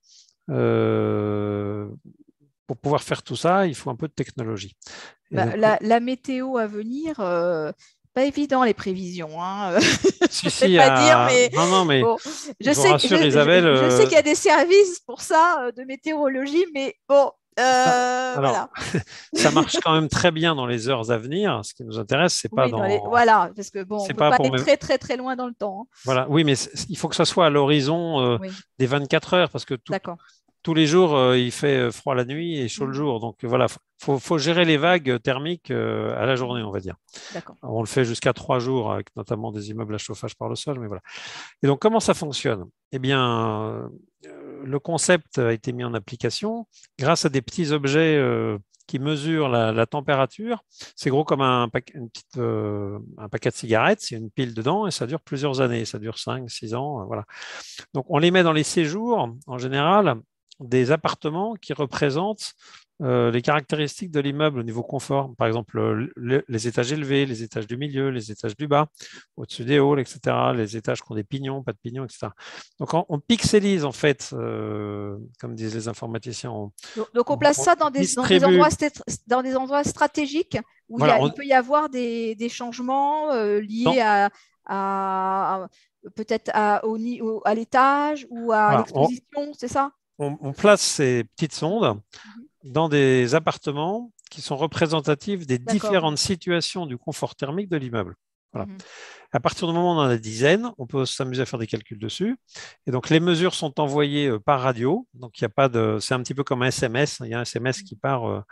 euh, pour pouvoir faire tout ça, il faut un peu de technologie. Bah, donc, la, la météo à venir, euh, pas évident les prévisions. Hein. Si, je ne si, sais pas à... dire, mais, non, non, mais bon, je, sais, rassure, je, Isabelle, je, je euh... sais qu'il y a des services pour ça, de météorologie, mais bon, euh, Alors, voilà. Ça marche quand même très bien dans les heures à venir. Ce qui nous intéresse, c'est pas oui, dans... dans les... Voilà, parce que bon, on ne peut pas, pas être mes... très, très, très loin dans le temps. Hein. Voilà, oui, mais il faut que ça soit à l'horizon euh, oui. des vingt-quatre heures, parce que tout, tous les jours, euh, il fait froid la nuit et chaud mmh. le jour. Donc voilà, il faut, faut gérer les vagues thermiques euh, à la journée, on va dire. On le fait jusqu'à trois jours, avec notamment des immeubles à chauffage par le sol, mais voilà. Et donc, comment ça fonctionne? Eh bien, euh, le concept a été mis en application grâce à des petits objets euh, qui mesurent la, la température. C'est gros comme un, pa une petite, euh, un paquet de cigarettes, c'est une pile dedans et ça dure plusieurs années, ça dure cinq, six ans. Euh, voilà. Donc, on les met dans les séjours, en général, des appartements qui représentent euh, les caractéristiques de l'immeuble au niveau confort. Par exemple, le, les étages élevés, les étages du milieu, les étages du bas, au-dessus des halls, et cetera. Les étages qui ont des pignons, pas de pignons, et cetera. Donc, on, on pixelise, en fait, euh, comme disent les informaticiens. On, donc, donc, on place on, ça dans des, dans, des endroits, dans des endroits stratégiques où voilà, il, y a, on... il peut y avoir des, des changements euh, liés à, à, à peut-être à, au, au, à l'étage ou à voilà, l'exposition, c'est ça? On, on place ces petites sondes dans des appartements qui sont représentatifs des différentes situations du confort thermique de l'immeuble. Voilà. Mmh. À partir du moment où on en a des dizaines, on peut s'amuser à faire des calculs dessus. Et donc, les mesures sont envoyées par radio. Donc, il n'y a pas de. C'est un petit peu comme un S M S. Il y a un S M S qui part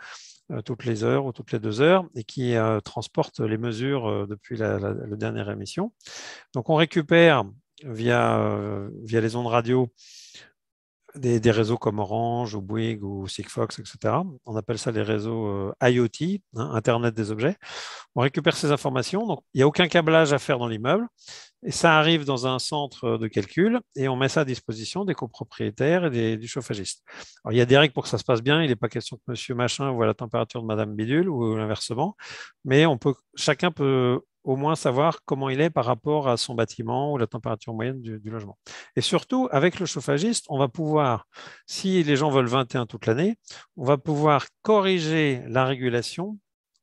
euh, toutes les heures ou toutes les deux heures et qui euh, transporte les mesures euh, depuis la, la, la dernière émission. Donc, on récupère via, euh, via les ondes radio Des, des réseaux comme Orange ou Bouygues ou Sigfox, et cetera. On appelle ça les réseaux euh, IoT, hein, Internet des objets. On récupère ces informations, donc il n'y a aucun câblage à faire dans l'immeuble, et ça arrive dans un centre de calcul, et on met ça à disposition des copropriétaires et des, du chauffagiste. Alors, il y a des règles pour que ça se passe bien, il n'est pas question que monsieur machin voit la température de madame bidule ou l'inversement, mais on peut, chacun peut au moins savoir comment il est par rapport à son bâtiment ou la température moyenne du, du logement. Et surtout, avec le chauffagiste, on va pouvoir, si les gens veulent vingt et un toute l'année, on va pouvoir corriger la régulation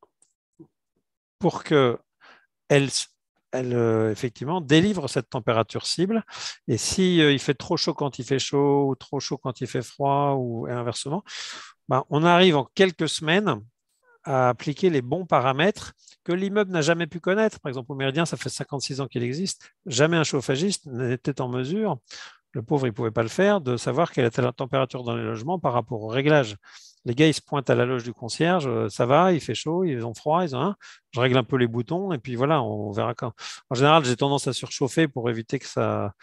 pour qu'elle elle, euh, effectivement délivre cette température cible. Et si euh, il fait trop chaud quand il fait chaud ou trop chaud quand il fait froid ou inversement, ben, on arrive en quelques semaines à appliquer les bons paramètres que l'immeuble n'a jamais pu connaître. Par exemple, au Méridien, ça fait cinquante-six ans qu'il existe. Jamais un chauffagiste n'était en mesure, le pauvre, il ne pouvait pas le faire, de savoir quelle était la température dans les logements par rapport au réglage. Les gars, ils se pointent à la loge du concierge, ça va, il fait chaud, ils ont froid, ils ont un. Je règle un peu les boutons et puis voilà, on verra quand. En général, j'ai tendance à surchauffer pour éviter que ça,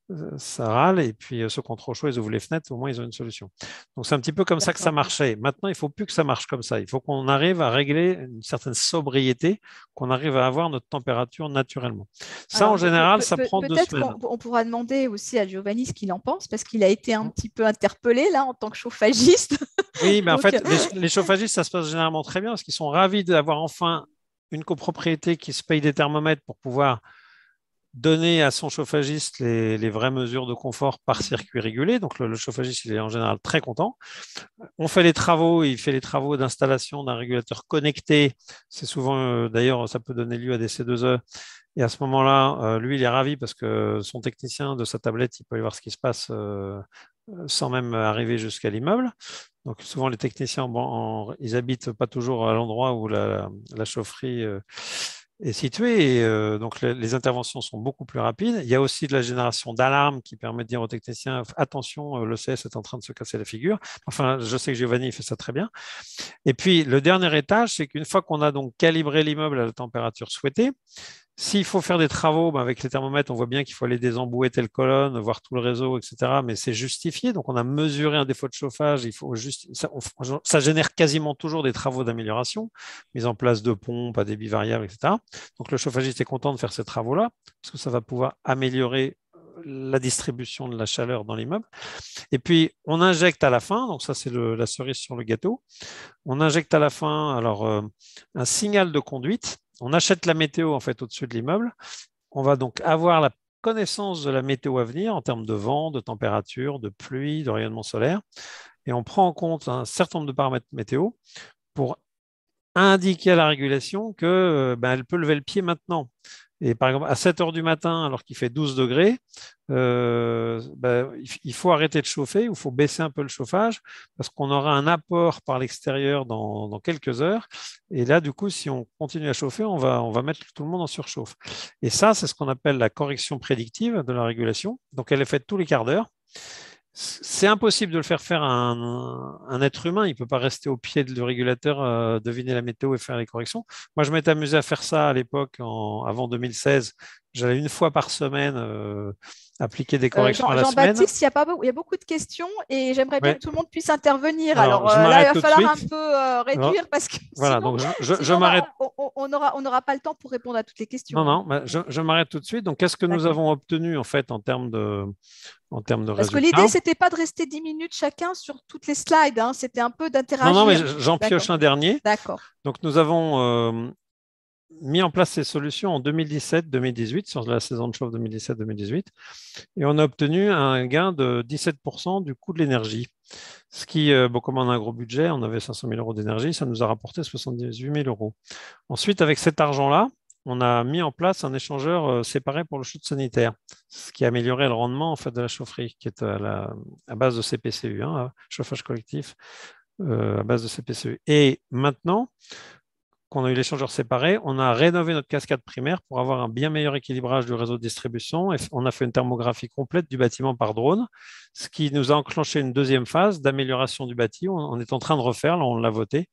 ça râle, et puis ceux qui ont trop chaud, ils ouvrent les fenêtres, au moins ils ont une solution. Donc c'est un petit peu comme ça que ça marchait. Maintenant, il ne faut plus que ça marche comme ça. Il faut qu'on arrive à régler une certaine sobriété, qu'on arrive à avoir notre température naturellement. Ça, alors, en général, peut, ça peut, prend deux semaines. Peut-être qu'on pourra demander aussi à Giovanni ce qu'il en pense, parce qu'il a été un petit peu interpellé là en tant que chauffagiste. Oui, mais Donc... en fait, les, les chauffagistes, ça se passe généralement très bien, parce qu'ils sont ravis d'avoir enfin une copropriété qui se paye des thermomètres pour pouvoir donner à son chauffagiste les, les vraies mesures de confort par circuit régulé. Donc, le, le chauffagiste, il est en général très content. On fait les travaux, il fait les travaux d'installation d'un régulateur connecté. C'est souvent, euh, d'ailleurs, ça peut donner lieu à des C deux E. Et à ce moment-là, euh, lui, il est ravi parce que son technicien de sa tablette, il peut aller voir ce qui se passe euh, sans même arriver jusqu'à l'immeuble. Donc, souvent, les techniciens, bon, en, ils habitent pas toujours à l'endroit où la, la, la chaufferie euh, est située. Et euh, donc, les, les interventions sont beaucoup plus rapides. Il y a aussi de la génération d'alarmes qui permet de dire aux techniciens, attention, le C S est en train de se casser la figure. Enfin, je sais que Giovanni fait ça très bien. Et puis, le dernier étage, c'est qu'une fois qu'on a donc calibré l'immeuble à la température souhaitée, s'il faut faire des travaux, ben avec les thermomètres, on voit bien qu'il faut aller désembouer telle colonne, voir tout le réseau, et cetera. Mais c'est justifié. Donc, on a mesuré un défaut de chauffage. Il faut juste, ça, on, ça génère quasiment toujours des travaux d'amélioration, mise en place de pompes à débit variable, et cetera. Donc, le chauffagiste est content de faire ces travaux-là parce que ça va pouvoir améliorer la distribution de la chaleur dans l'immeuble. Et puis, on injecte à la fin, donc ça, c'est le, la cerise sur le gâteau. On injecte à la fin alors, euh, un signal de conduite. On achète la météo en fait au-dessus de l'immeuble. On va donc avoir la connaissance de la météo à venir en termes de vent, de température, de pluie, de rayonnement solaire. Et on prend en compte un certain nombre de paramètres météo pour indiquer à la régulation qu'elle ben, peut lever le pied maintenant. Et par exemple, à sept heures du matin, alors qu'il fait douze degrés, euh, ben, il faut arrêter de chauffer, ou il faut baisser un peu le chauffage, parce qu'on aura un apport par l'extérieur dans, dans quelques heures. Et là, du coup, si on continue à chauffer, on va, on va mettre tout le monde en surchauffe. Et ça, c'est ce qu'on appelle la correction prédictive de la régulation. Donc, elle est faite tous les quarts d'heure. C'est impossible de le faire faire à un, un être humain. Il ne peut pas rester au pied du régulateur, euh, deviner la météo et faire les corrections. Moi, je m'étais amusé à faire ça à l'époque, avant deux mille seize. J'allais une fois par semaine euh, appliquer des corrections euh, Jean, à la Jean semaine. Jean-Baptiste, il y, a pas, il y a beaucoup de questions et j'aimerais bien ouais. que tout le monde puisse intervenir. Alors, Alors euh, là, il va falloir un peu euh, réduire Alors, parce que voilà, sinon, donc je, je, sinon je m'arrête. On n'aura on on pas le temps pour répondre à toutes les questions. Non, non, bah, je, je m'arrête tout de suite. Donc, qu'est-ce que nous avons obtenu en fait en termes de, en termes de Parce résultats? que l'idée, ce n'était pas de rester dix minutes chacun sur toutes les slides. Hein. C'était un peu d'interagir. Non, non, mais j'en pioche un dernier. D'accord. Donc, nous avons euh, mis en place ces solutions en deux mille dix-sept deux mille dix-huit, sur la saison de chauffe deux mille dix-sept deux mille dix-huit, et on a obtenu un gain de dix-sept pour cent du coût de l'énergie. Ce qui, bon, comme on a un gros budget, on avait cinq cent mille euros d'énergie, ça nous a rapporté soixante-dix-huit mille euros. Ensuite, avec cet argent-là, on a mis en place un échangeur séparé pour le chute sanitaire, ce qui a amélioré le rendement en fait, de la chaufferie, qui est à, la, à base de C P C U, hein, chauffage collectif euh, à base de C P C U. Et maintenant qu'on a eu l'échangeur séparé, on a rénové notre cascade primaire pour avoir un bien meilleur équilibrage du réseau de distribution. Et on a fait une thermographie complète du bâtiment par drone, ce qui nous a enclenché une deuxième phase d'amélioration du bâti. On est en train de refaire, là on l'a voté,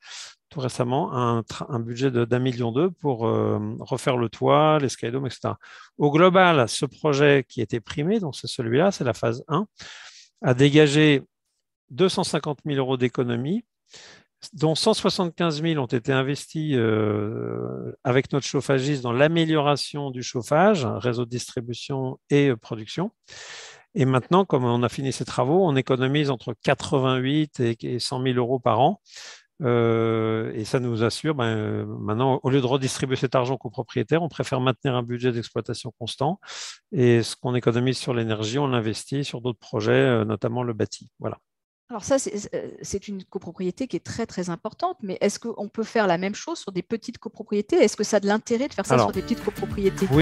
tout récemment un, un budget d'un million deux pour euh, refaire le toit, les skydomes, et cetera. Au global, ce projet qui était primé, donc c'est celui-là, c'est la phase un, a dégagé deux cent cinquante mille euros d'économie, dont cent soixante-quinze mille ont été investis euh, avec notre chauffagiste dans l'amélioration du chauffage, réseau de distribution et euh, production. Et maintenant, comme on a fini ces travaux, on économise entre quatre-vingt-huit et cent mille euros par an. Euh, et ça nous assure, ben, maintenant, au lieu de redistribuer cet argent aux copropriétaires, on préfère maintenir un budget d'exploitation constant. Et ce qu'on économise sur l'énergie, on l'investit sur d'autres projets, notamment le bâti. Voilà. Alors ça, c'est une copropriété qui est très, très importante, mais est-ce qu'on peut faire la même chose sur des petites copropriétés? Est-ce que ça a de l'intérêt de faire ça Alors, sur des petites copropriétés? Oui.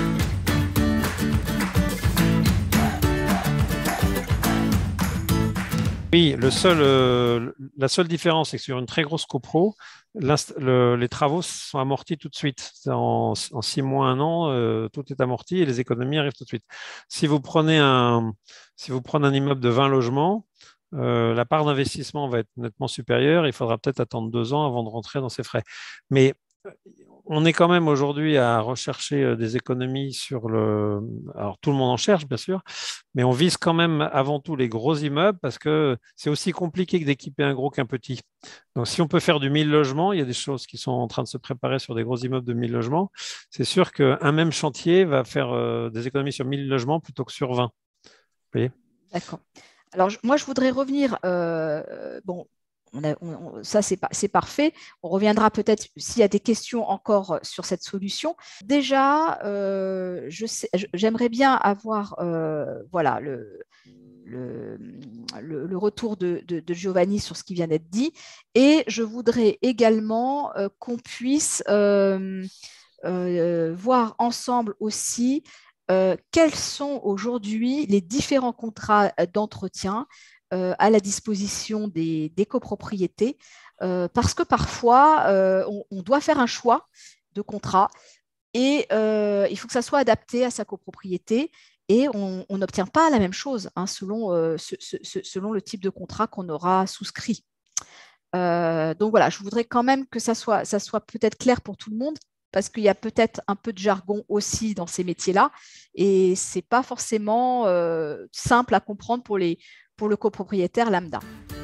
Oui, le seul, euh, la seule différence, c'est que sur une très grosse copro, le, les travaux sont amortis tout de suite. En, en six mois, un an, euh, tout est amorti et les économies arrivent tout de suite. Si vous prenez un, si vous prenez un immeuble de vingt logements, euh, la part d'investissement va être nettement supérieure. Il faudra peut-être attendre deux ans avant de rentrer dans ces frais. Mais on est quand même aujourd'hui à rechercher des économies sur le… Alors, tout le monde en cherche, bien sûr, mais on vise quand même avant tout les gros immeubles parce que c'est aussi compliqué que d'équiper un gros qu'un petit. Donc, si on peut faire du mille logements, il y a des choses qui sont en train de se préparer sur des gros immeubles de mille logements. C'est sûr qu'un même chantier va faire des économies sur mille logements plutôt que sur vingt. Vous voyez ? D'accord. Alors, moi, je voudrais revenir… Euh, bon, On a, on, ça, c'est parfait. On reviendra peut-être s'il y a des questions encore sur cette solution. Déjà, euh, j'aimerais bien avoir euh, voilà, le, le, le, le retour de, de, de Giovanni sur ce qui vient d'être dit. Et je voudrais également euh, qu'on puisse euh, euh, voir ensemble aussi euh, quels sont aujourd'hui les différents contrats d'entretien Euh, à la disposition des, des copropriétés, euh, parce que parfois, euh, on, on doit faire un choix de contrat et euh, il faut que ça soit adapté à sa copropriété et on n'obtient pas la même chose hein, selon, euh, ce, ce, selon le type de contrat qu'on aura souscrit. Euh, donc voilà, je voudrais quand même que ça soit, ça soit peut-être clair pour tout le monde, parce qu'il y a peut-être un peu de jargon aussi dans ces métiers-là et ce n'est pas forcément euh, simple à comprendre pour les pour le copropriétaire lambda.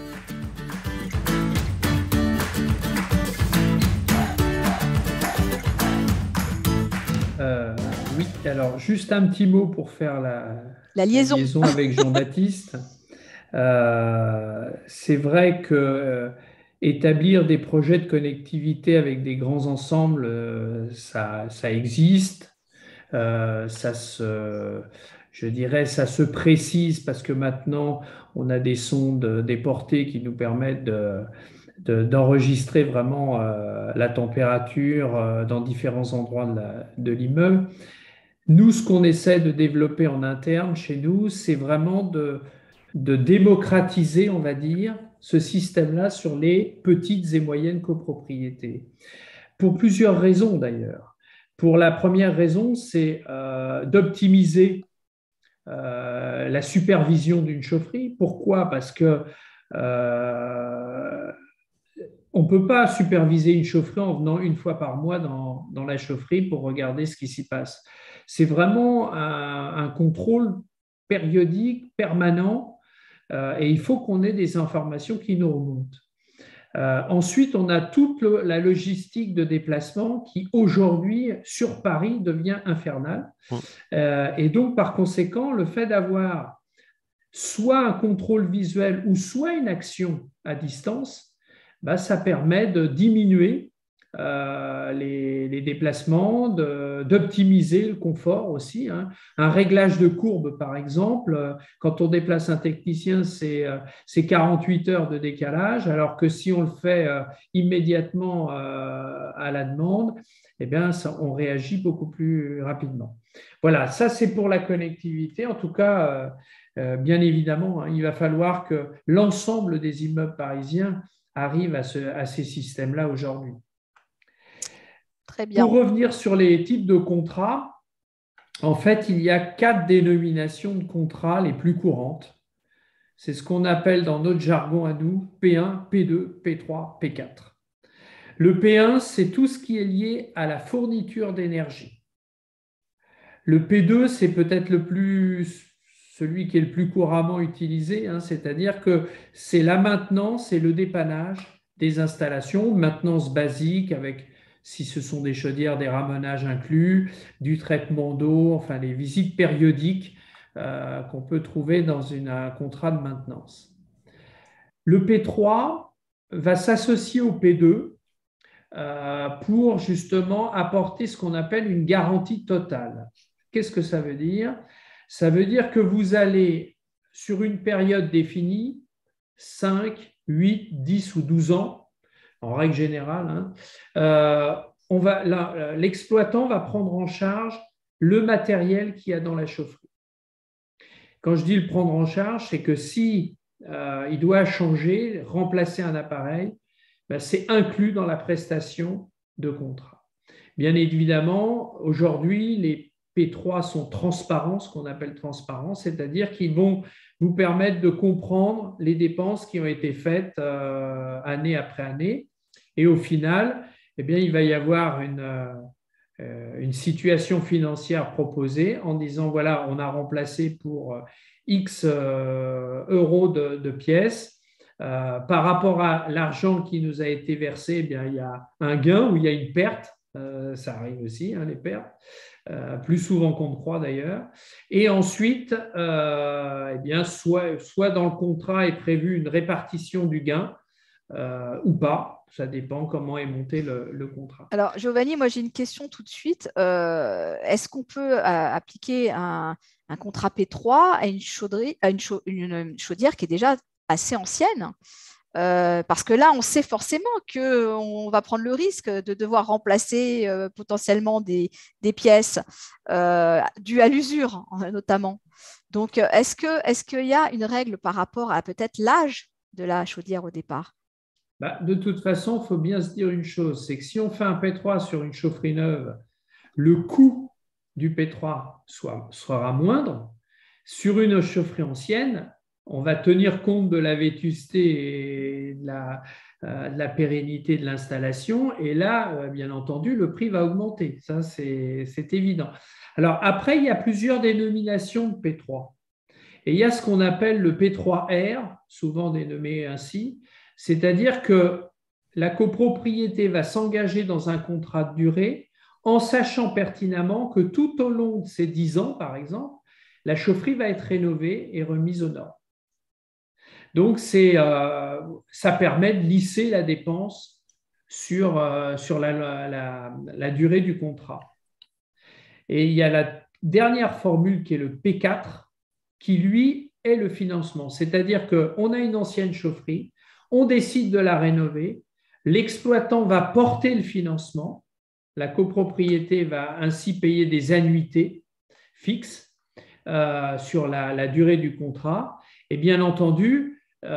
Euh, oui, alors juste un petit mot pour faire la, la liaison. la liaison avec Jean-Baptiste. euh, c'est vrai que euh, établir des projets de connectivité avec des grands ensembles, euh, ça, ça existe. Euh, ça se, je dirais, ça se précise parce que maintenant, on a des sondes, des portées qui nous permettent de, de, d'enregistrer vraiment euh, la température euh, dans différents endroits de l'immeuble. Nous, ce qu'on essaie de développer en interne chez nous, c'est vraiment de, de démocratiser, on va dire, ce système-là sur les petites et moyennes copropriétés. Pour plusieurs raisons d'ailleurs. Pour la première raison, c'est euh, d'optimiser euh, la supervision d'une chaufferie. Pourquoi ? Parce que euh, on ne peut pas superviser une chaufferie en venant une fois par mois dans, dans la chaufferie pour regarder ce qui s'y passe. C'est vraiment un, un contrôle périodique, permanent, euh, et il faut qu'on ait des informations qui nous remontent. Euh, ensuite, on a toute le, la logistique de déplacement qui, aujourd'hui, sur Paris, devient infernale. Euh, et donc, par conséquent, le fait d'avoir soit un contrôle visuel ou soit une action à distance, bah, ça permet de diminuer euh, les, les déplacements, de, d'optimiser le confort aussi. Hein. Un réglage de courbe, par exemple, quand on déplace un technicien, c'est, c'est quarante-huit heures de décalage, alors que si on le fait euh, immédiatement euh, à la demande, eh bien, ça, on réagit beaucoup plus rapidement. Voilà, ça c'est pour la connectivité. En tout cas, euh, euh, bien évidemment, hein, il va falloir que l'ensemble des immeubles parisiens arrivent à, ce, à ces systèmes-là aujourd'hui. Très bien. Pour revenir sur les types de contrats, en fait, il y a quatre dénominations de contrats les plus courantes. C'est ce qu'on appelle dans notre jargon à nous P un, P deux, P trois, P quatre. Le P un, c'est tout ce qui est lié à la fourniture d'énergie. Le P deux, c'est peut-être le plus, celui qui est le plus couramment utilisé, hein, c'est-à-dire que c'est la maintenance et le dépannage des installations, maintenance basique avec, si ce sont des chaudières, des ramonages inclus, du traitement d'eau, enfin les visites périodiques euh, qu'on peut trouver dans une, un contrat de maintenance. Le P trois va s'associer au P deux euh, pour justement apporter ce qu'on appelle une garantie totale. Qu'est-ce que ça veut dire? Ça veut dire que vous allez, sur une période définie, cinq, huit, dix ou douze ans, en règle générale, hein, euh, on va, là, l'exploitant va prendre en charge le matériel qu'il y a dans la chaufferie. Quand je dis le prendre en charge, c'est que si euh, il doit changer, remplacer un appareil, ben, c'est inclus dans la prestation de contrat. Bien évidemment, aujourd'hui, les P trois sont transparents, ce qu'on appelle transparents, c'est-à-dire qu'ils vont vous permettre de comprendre les dépenses qui ont été faites euh, année après année. Et au final, eh bien, il va y avoir une, euh, une situation financière proposée en disant, voilà, on a remplacé pour X euh, euros de, de pièces. Euh, par rapport à l'argent qui nous a été versé, eh bien, il y a un gain ou il y a une perte. Euh, ça arrive aussi, hein, les pertes. Euh, plus souvent qu'on ne croit d'ailleurs. Et ensuite, euh, eh bien, soit, soit dans le contrat est prévue une répartition du gain euh, ou pas. Ça dépend comment est monté le, le contrat. Alors, Giovanni, moi j'ai une question tout de suite. Euh, est-ce qu'on peut euh, appliquer un, un contrat P trois à une, chauderie, à une, chau- une chaudière qui est déjà assez ancienne? Euh, parce que là, on sait forcément qu'on va prendre le risque de devoir remplacer euh, potentiellement des, des pièces euh, dues à l'usure, notamment. Donc, est-ce que, est-ce qu'il y a une règle par rapport à peut-être l'âge de la chaudière au départ? Bah, de toute façon, il faut bien se dire une chose, c'est que si on fait un P trois sur une chaufferie neuve, le coût du P trois soit, sera moindre. Sur une chaufferie ancienne, on va tenir compte de la vétusté et de la, euh, de la pérennité de l'installation. Et là, euh, bien entendu, le prix va augmenter. Ça, c'est, c'est évident. Alors, après, il y a plusieurs dénominations de P trois. Et il y a ce qu'on appelle le P trois R, souvent dénommé ainsi, c'est-à-dire que la copropriété va s'engager dans un contrat de durée en sachant pertinemment que tout au long de ces dix ans, par exemple, la chaufferie va être rénovée et remise aux normes. Donc, c'est, euh, ça permet de lisser la dépense sur, euh, sur la, la, la durée du contrat. Et il y a la dernière formule qui est le P quatre, qui, lui, est le financement. C'est-à-dire qu'on a une ancienne chaufferie, on décide de la rénover, l'exploitant va porter le financement, la copropriété va ainsi payer des annuités fixes euh, sur la, la durée du contrat. Et bien entendu,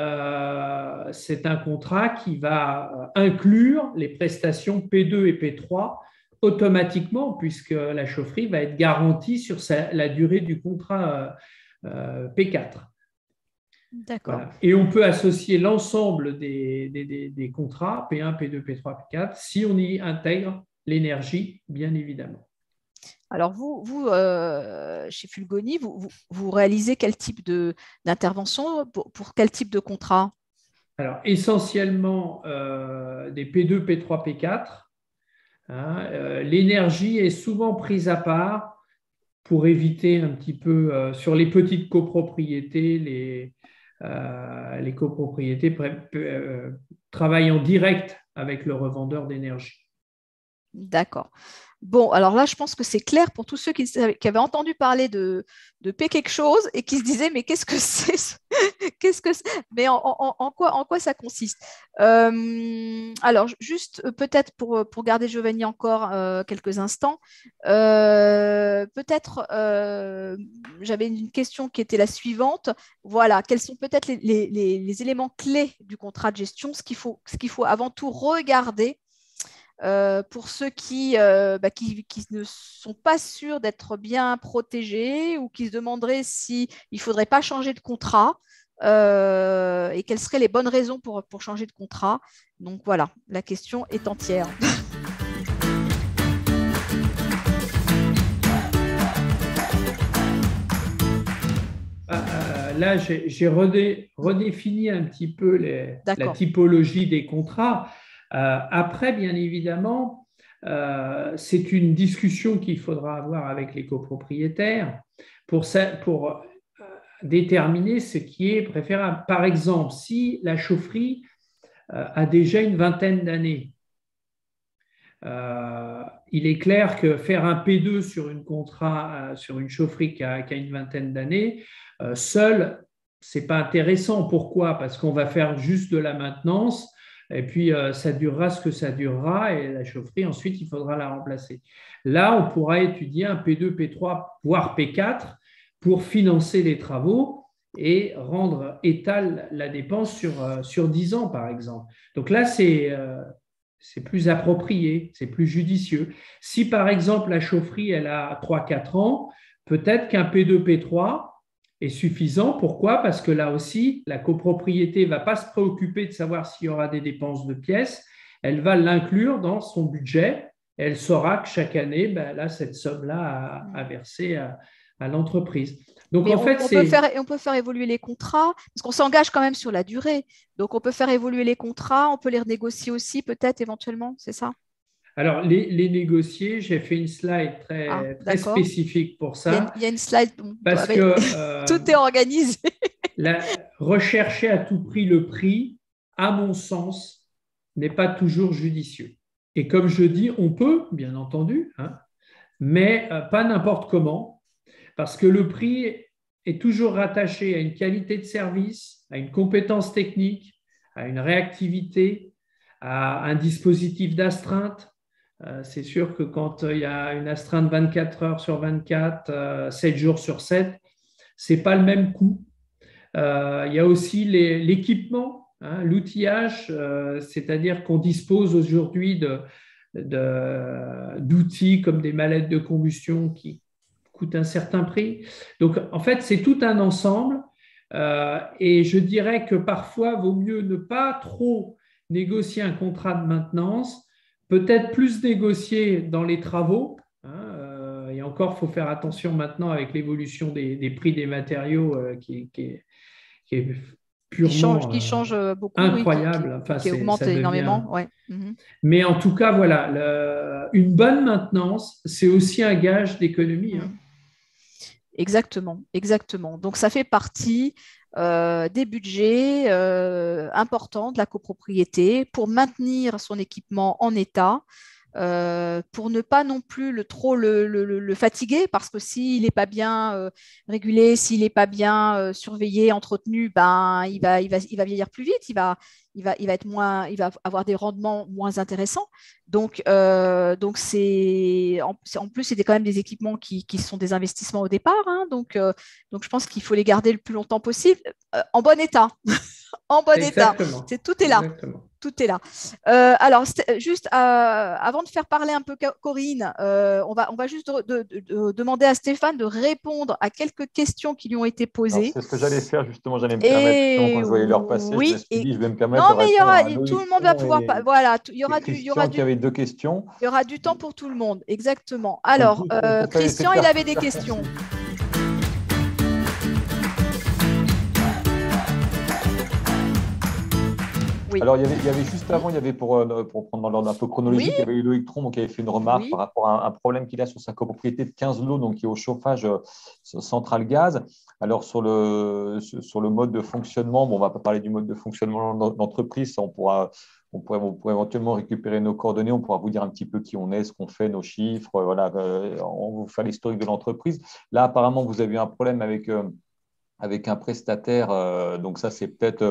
Euh, c'est un contrat qui va inclure les prestations P deux et P trois automatiquement, puisque la chaufferie va être garantie sur sa, la durée du contrat euh, P quatre. D'accord. Voilà. Et on peut associer l'ensemble des, des, des, des contrats P un, P deux, P trois, P quatre si on y intègre l'énergie, bien évidemment. Alors, vous, vous euh, chez Fulgoni, vous, vous, vous réalisez quel type de, d'intervention pour, pour quel type de contrat? Alors, essentiellement euh, des P deux, P trois, P quatre. Hein, euh, l'énergie est souvent prise à part pour éviter un petit peu, euh, sur les petites copropriétés, les, euh, les copropriétés pré- euh, travaillent en direct avec le revendeur d'énergie. D'accord. Bon, alors là, je pense que c'est clair pour tous ceux qui, qui avaient entendu parler de, de P quelque chose et qui se disaient, mais qu'est-ce que c'est ce- qu'est-ce que c'est mais en, en- en quoi, en quoi ça consiste? Euh, alors, juste euh, peut-être pour, pour garder Giovanni encore euh, quelques instants, euh, peut-être euh, j'avais une question qui était la suivante. Voilà, quels sont peut-être les, les- les- les éléments clés du contrat de gestion, ce qu'il faut, ce qu'il faut avant tout regarder euh, pour ceux qui, euh, bah, qui, qui ne sont pas sûrs d'être bien protégés ou qui se demanderaient s'il ne faudrait pas changer de contrat. euh, et quelles seraient les bonnes raisons pour, pour changer de contrat. Donc voilà, la question est entière. Là, j'ai redé, redéfini un petit peu les, la typologie des contrats. Euh, après, bien évidemment, euh, c'est une discussion qu'il faudra avoir avec les copropriétaires pour, ça, pour euh, déterminer ce qui est préférable. Par exemple, si la chaufferie euh, a déjà une vingtaine d'années, euh, il est clair que faire un P deux sur une contrat, euh, sur une chaufferie qui a, qui a une vingtaine d'années, euh, seul, ce n'est pas intéressant. Pourquoi? Parce qu'on va faire juste de la maintenance et puis euh, ça durera ce que ça durera et la chaufferie, ensuite, il faudra la remplacer. Là, on pourra étudier un P deux, P trois, voire P quatre pour financer les travaux et rendre étale la dépense sur, euh, sur dix ans, par exemple. Donc là, c'est... Euh, c'est plus approprié, c'est plus judicieux. Si, par exemple, la chaufferie, elle a trois à quatre ans, peut-être qu'un P deux, P trois est suffisant. Pourquoi? Parce que là aussi, la copropriété ne va pas se préoccuper de savoir s'il y aura des dépenses de pièces. Elle va l'inclure dans son budget. Elle saura que chaque année, ben, là, cette somme-là à, à verser à, à l'entreprise. Donc, Mais en on, fait, on, c'est... peut faire, on peut faire évoluer les contrats, parce qu'on s'engage quand même sur la durée. Donc, on peut faire évoluer les contrats, on peut les renégocier aussi, peut-être, éventuellement, c'est ça? Alors, les, les négocier, j'ai fait une slide très, ah, très spécifique pour ça. Il y a, il y a une slide, bon, parce avec... que euh, tout est organisé. la, rechercher à tout prix le prix, à mon sens, n'est pas toujours judicieux. Et comme je dis, on peut, bien entendu, hein, mais euh, pas n'importe comment, parce que le prix est toujours rattaché à une qualité de service, à une compétence technique, à une réactivité, à un dispositif d'astreinte. Euh, c'est sûr que quand il y a une astreinte vingt-quatre heures sur vingt-quatre, euh, sept jours sur sept, ce n'est pas le même coût. Euh, il y a aussi les, l'équipement, hein, l'outillage, euh, c'est-à-dire qu'on dispose aujourd'hui de, de, d'outils comme des mallettes de combustion qui coûtent un certain prix. Donc, en fait, c'est tout un ensemble. Euh, et je dirais que parfois, il vaut mieux ne pas trop négocier un contrat de maintenance, peut-être plus négocier dans les travaux. Hein, euh, et encore, il faut faire attention maintenant avec l'évolution des, des prix des matériaux euh, qui, qui, est, qui est purement qui change, qui change beaucoup, incroyable. Oui, qui, enfin, qui augmente devient... énormément. Ouais. Mm-hmm. Mais en tout cas, voilà, le, une bonne maintenance, c'est aussi un gage d'économie. Mm. Hein. Exactement, exactement. Donc, ça fait partie euh, des budgets euh, importants de la copropriété pour maintenir son équipement en état, euh, pour ne pas non plus le, trop le, le, le fatiguer, parce que s'il n'est pas bien euh, régulé, s'il n'est pas bien euh, surveillé, entretenu, ben, il, va, il, va, il va vieillir plus vite, il va, il va, il va, être moins, il va avoir des rendements moins intéressants. Donc, euh, donc c'est, en, en plus, c'est quand même des équipements qui, qui sont des investissements au départ. Hein, donc, euh, donc, je pense qu'il faut les garder le plus longtemps possible, euh, en bon état. en bon Exactement. état. C'est, tout est là. Exactement. Tout est là. Euh, alors, juste euh, avant de faire parler un peu Corinne, euh, on, va, on va juste de, de, de, de demander à Stéphane de répondre à quelques questions qui lui ont été posées. C'est ce que j'allais faire justement, j'allais me permettre, justement, quand je voyais leur passer, oui, je me suis et... dit, je vais me permettre non, de mais il y répondre aura, à tout le monde va pouvoir... et... Voilà, il y aura du... Il y aura du... du... qui avait deux questions. Il y aura du temps pour tout le monde, exactement. Alors, Donc, euh, Christian, il avait des questions. Oui. Alors, il y, avait, il y avait juste avant, il y avait pour, pour prendre dans l'ordre un peu chronologique, oui. il y avait eu Loïc Tron qui avait fait une remarque oui. par rapport à un, un problème qu'il a sur sa copropriété de quinze lots, donc qui est au chauffage euh, central gaz. Alors, sur le, sur le mode de fonctionnement, bon, on ne va pas parler du mode de fonctionnement de l'entreprise, on pourra, on pourrait, on pourrait éventuellement récupérer nos coordonnées, on pourra vous dire un petit peu qui on est, ce qu'on fait, nos chiffres, voilà, euh, on va vous faire l'historique de l'entreprise. Là, apparemment, vous avez eu un problème avec… Euh, avec un prestataire, euh, donc ça c'est peut-être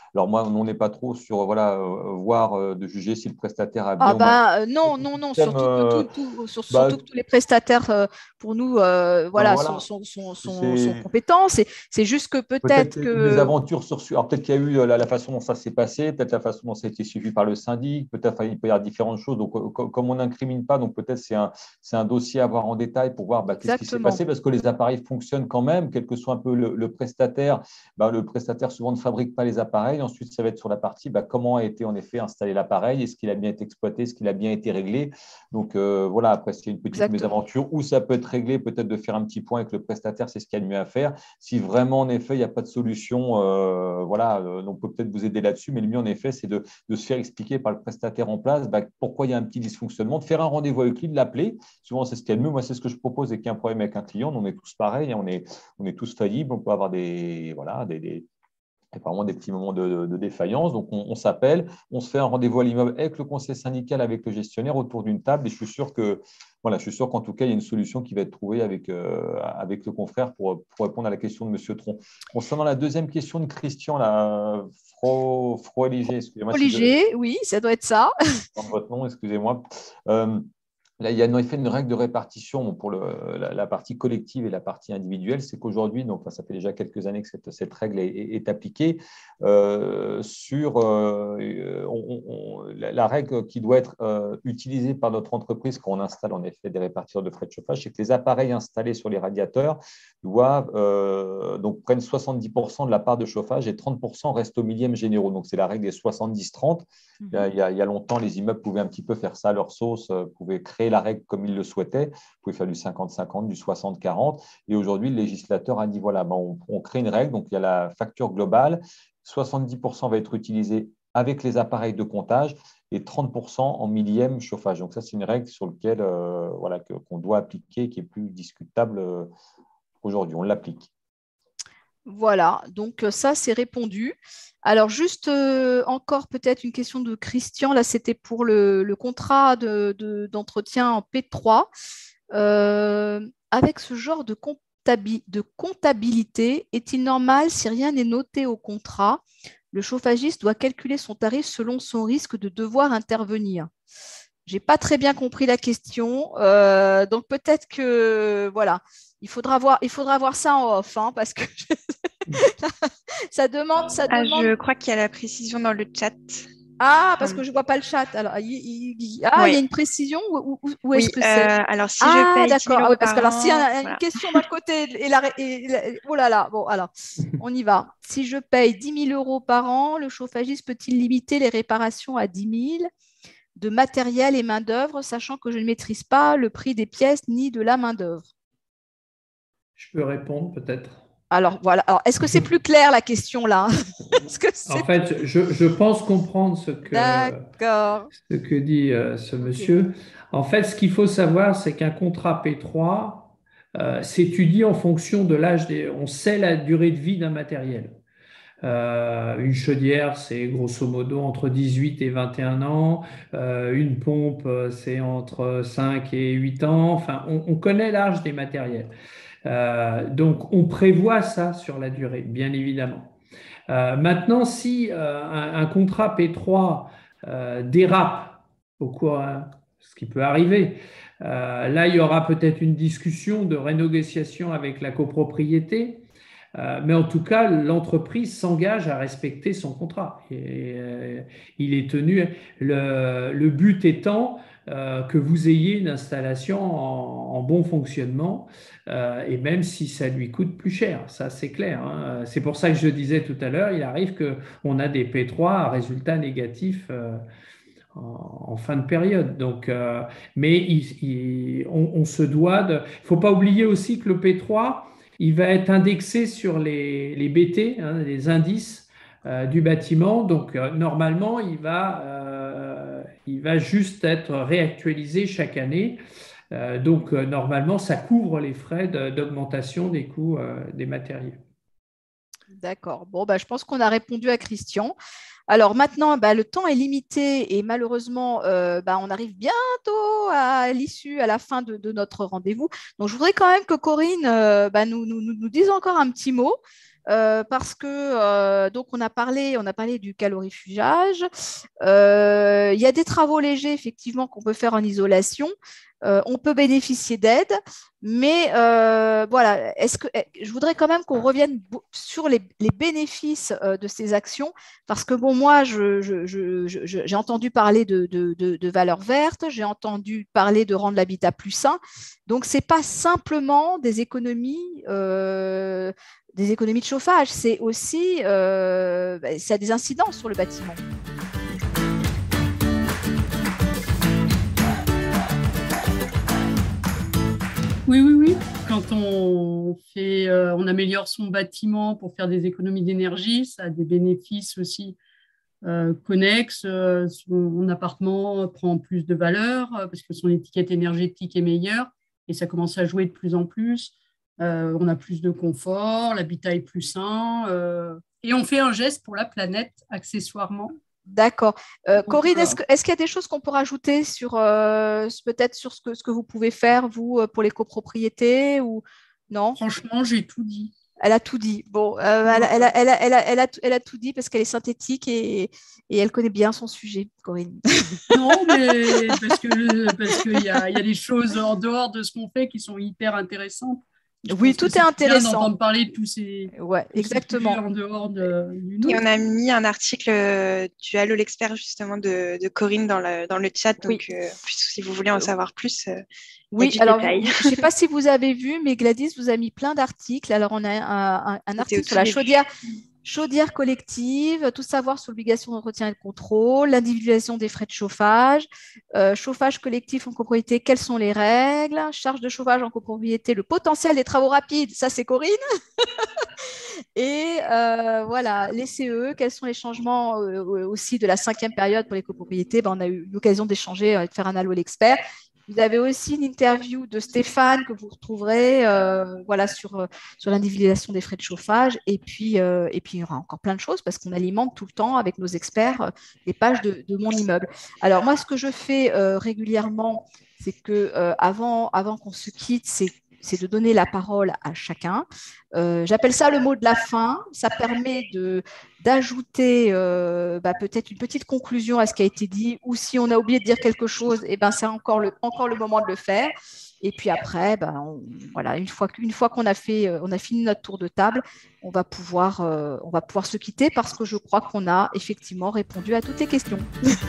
Alors moi, on n'est pas trop sur voilà, euh, voir, euh, de juger si le prestataire a Ah bien ou mal. bah, euh, non, non, non, Système, surtout que, euh, tout, tout- sur- bah, surtout que tous les prestataires, euh, pour nous, euh, ben voilà, sont, voilà, sont, sont, sont, sont c'est compétents. C'est, c'est juste que peut-être peut-être qu'il y a eu des que… aventures sur. Alors peut-être qu'il y a eu euh, la, la façon dont ça s'est passé, peut-être la façon dont ça a été suivi par le syndic, peut-être enfin, il peut y avoir différentes choses. Donc, euh, co- comme on n'incrimine pas, donc peut-être c'est un, c'est un dossier à voir en détail pour voir bah, qu'est-ce qui s'est Exactement. passé, parce que les appareils fonctionnent quand même, quel que soit un peu le, le prestataire. Bah, le prestataire souvent ne fabrique pas les appareils. Ensuite, ça va être sur la partie bah, comment a été en effet installé l'appareil, est-ce qu'il a bien été exploité, est-ce qu'il a bien été réglé. Donc euh, voilà, après, c'est une petite Exactement. mésaventure où ça peut être réglé, peut-être de faire un petit point avec le prestataire, c'est ce qu'il y a de mieux à faire. Si vraiment, en effet, il n'y a pas de solution, euh, voilà, euh, on peut peut-être vous aider là-dessus, mais le mieux, en effet, c'est de, de se faire expliquer par le prestataire en place bah, pourquoi il y a un petit dysfonctionnement, de faire un rendez-vous avec lui, de l'appeler. Souvent, c'est ce qu'il y a de mieux. Moi, c'est ce que je propose et qu'il y a un problème avec un client. On est tous pareils, on est, on est tous faillibles, on peut avoir des, voilà, des, des vraiment des petits moments de, de défaillance. Donc, on, on s'appelle, on se fait un rendez-vous à l'immeuble avec le conseil syndical, avec le gestionnaire autour d'une table. Et je suis sûr que, voilà, je suis sûr qu'en tout cas, il y a une solution qui va être trouvée avec, euh, avec le confrère pour, pour répondre à la question de M. Tron. Concernant la deuxième question de Christian, là, Fro, Froeligé, excusez-moi si je Olivier, oui, ça doit être ça. dans votre nom, excusez-moi. Euh, Là, il y a en effet une règle de répartition pour le, la, la partie collective et la partie individuelle. C'est qu'aujourd'hui, donc ça fait déjà quelques années que cette, cette règle est, est, est appliquée. Euh, sur euh, on, on, la, la règle qui doit être euh, utilisée par notre entreprise quand on installe en effet des répartiteurs de frais de chauffage, c'est que les appareils installés sur les radiateurs doivent euh, donc prennent soixante-dix pour cent de la part de chauffage et trente pour cent restent au millième généraux. Donc c'est la règle des soixante-dix trente. Il y, a, il, y a, il y a longtemps, les immeubles pouvaient un petit peu faire ça à leur sauce, euh, pouvaient créer la règle comme ils le souhaitaient, ils pouvaient faire du cinquante cinquante, du soixante quarante. Et aujourd'hui, le législateur a dit voilà, ben on, on crée une règle, donc il y a la facture globale, soixante-dix pour cent va être utilisé avec les appareils de comptage et trente pour cent en millième chauffage. Donc ça, c'est une règle sur laquelle euh, voilà, que, qu'on doit appliquer, qui est plus discutable euh, aujourd'hui. On l'applique. Voilà, donc ça, c'est répondu. Alors, juste euh, encore peut-être une question de Christian. Là, c'était pour le, le contrat de, de, d'entretien en P trois. Euh, avec ce genre de, comptabi- de comptabilité, est-il normal, si rien n'est noté au contrat, le chauffagiste doit calculer son tarif selon son risque de devoir intervenir? Je n'ai pas très bien compris la question. Euh, donc, peut-être que, voilà, il faudra voir, il faudra voir ça en off, hein, parce que ça demande, ça Ah, demande. je crois qu'il y a la précision dans le chat. Ah, parce que Hum. je ne vois pas le chat. Alors, il, il- il- ah, il y a Ouais. une précision. Où, où- où est-ce Oui, que c'est? euh, alors si je Ah, paye dix d'accord. mille Ah, euros oui, parce que par alors, s'il y an, a une voilà. question d'un côté et la, et la- oh là là. Bon, alors, on y va. Si je paye dix mille euros par an, le chauffagiste peut-il limiter les réparations à dix mille de matériel et main-d'œuvre, sachant que je ne maîtrise pas le prix des pièces ni de la main-d'œuvre? Je peux répondre peut-être. Alors, voilà. Alors, est-ce que c'est plus clair la question là? Est-ce que En c'est plus… fait, je, je pense comprendre ce que, D'accord. ce que dit euh, ce Ok. monsieur. En fait, ce qu'il faut savoir, c'est qu'un contrat P trois euh, s'étudie en fonction de l'âge des… On sait la durée de vie d'un matériel. Euh, une chaudière, c'est grosso modo entre dix-huit et vingt et un ans. Euh, une pompe, euh, c'est entre cinq et huit ans. Enfin, on, on connaît l'âge des matériels. Euh, donc, on prévoit ça sur la durée, bien évidemment. Euh, maintenant, si euh, un, un contrat P trois euh, dérape au cours, hein, ce qui peut arriver, euh, là, il y aura peut-être une discussion de renégociation avec la copropriété. Euh, mais en tout cas, l'entreprise s'engage à respecter son contrat. Et, euh, il est tenu, le, le but étant euh, que vous ayez une installation en, en bon fonctionnement, euh, et même si ça lui coûte plus cher, ça c'est clair, hein. C'est pour ça que je disais tout à l'heure, il arrive qu'on a des P trois à résultats négatifs euh, en, en fin de période. Donc, euh, mais il, il, on, on se doit de… Il ne faut pas oublier aussi que le P trois, il va être indexé sur les, les B T, hein, les indices euh, du bâtiment. Donc, euh, normalement, il va, euh, il va juste être réactualisé chaque année. Euh, donc, euh, normalement, ça couvre les frais de, d'augmentation des coûts euh, des matériaux. D'accord. Bon, bah, je pense qu'on a répondu à Christian. Alors maintenant, bah, le temps est limité et malheureusement, euh, bah, on arrive bientôt à l'issue, à la fin de, de notre rendez-vous. Donc, je voudrais quand même que Corinne euh, bah, nous, nous, nous dise encore un petit mot euh, parce que euh, donc on a parlé, on a parlé du calorifugage. Euh, il y a des travaux légers effectivement qu'on peut faire en isolation. Euh, on peut bénéficier d'aide, mais euh, voilà, est-ce que je voudrais quand même qu'on revienne sur les, les bénéfices euh, de ces actions, parce que bon, moi, je, je, je, je, j'ai entendu parler de, de, de, de valeurs vertes, j'ai entendu parler de rendre l'habitat plus sain, donc c'est pas simplement des économies. Euh, des économies de chauffage, c'est aussi euh, ça a des incidences sur le bâtiment. Oui, oui, oui. Quand on fait, euh, on améliore son bâtiment pour faire des économies d'énergie, ça a des bénéfices aussi euh, connexes. Euh, son appartement prend plus de valeur euh, parce que son étiquette énergétique est meilleure et ça commence à jouer de plus en plus. Euh, on a plus de confort, l'habitat est plus sain euh, et on fait un geste pour la planète accessoirement. D'accord. Euh, Corinne, est-ce, que, est-ce qu'il y a des choses qu'on peut rajouter sur euh, peut-être sur ce que, ce que vous pouvez faire, vous, pour les copropriétés ou non? Franchement, j'ai tout dit. Elle a tout dit. Bon, euh, elle, elle, a, elle, a, elle, a, elle, a, elle a tout dit parce qu'elle est synthétique et, et elle connaît bien son sujet, Corinne. Non, mais parce que parce qu'il y a, y a des choses en dehors de ce qu'on fait qui sont hyper intéressantes. Je oui, tout est intéressant. Bien d'entendre parler de tous ces, ouais, tous exactement. ces en dehors de, du Et on a mis un article du Halo l'expert justement de, de Corinne dans le, dans le chat. Donc, oui. euh, si vous voulez en savoir plus, euh, oui, alors je ne sais pas si vous avez vu, mais Gladys vous a mis plein d'articles. Alors, on a un, un, un article sur la chaudière. Chaudière collective, tout savoir sur l'obligation d'entretien et de contrôle, l'individualisation des frais de chauffage, euh, chauffage collectif en copropriété, quelles sont les règles, charge de chauffage en copropriété, le potentiel des travaux rapides, ça c'est Corinne. Et euh, voilà, les C E, quels sont les changements euh, aussi de la cinquième période pour les copropriétés. Ben, on a eu l'occasion d'échanger et de faire un Halo l'expert. Vous avez aussi une interview de Stéphane que vous retrouverez euh, voilà, sur, sur l'individualisation des frais de chauffage. Et puis, euh, et puis, il y aura encore plein de choses parce qu'on alimente tout le temps avec nos experts euh, les pages de, de mon immeuble. Alors, moi, ce que je fais euh, régulièrement, c'est que euh, avant, avant qu'on se quitte, c'est c'est de donner la parole à chacun. Euh, j'appelle ça le mot de la fin. Ça permet de, d'ajouter euh, bah, peut-être une petite conclusion à ce qui a été dit, ou si on a oublié de dire quelque chose, eh ben, c'est encore le, encore le moment de le faire. Et puis après, ben, on, voilà, une fois, une fois qu'on a, fait, on a fini notre tour de table, on va, pouvoir, euh, on va pouvoir se quitter parce que je crois qu'on a effectivement répondu à toutes les questions.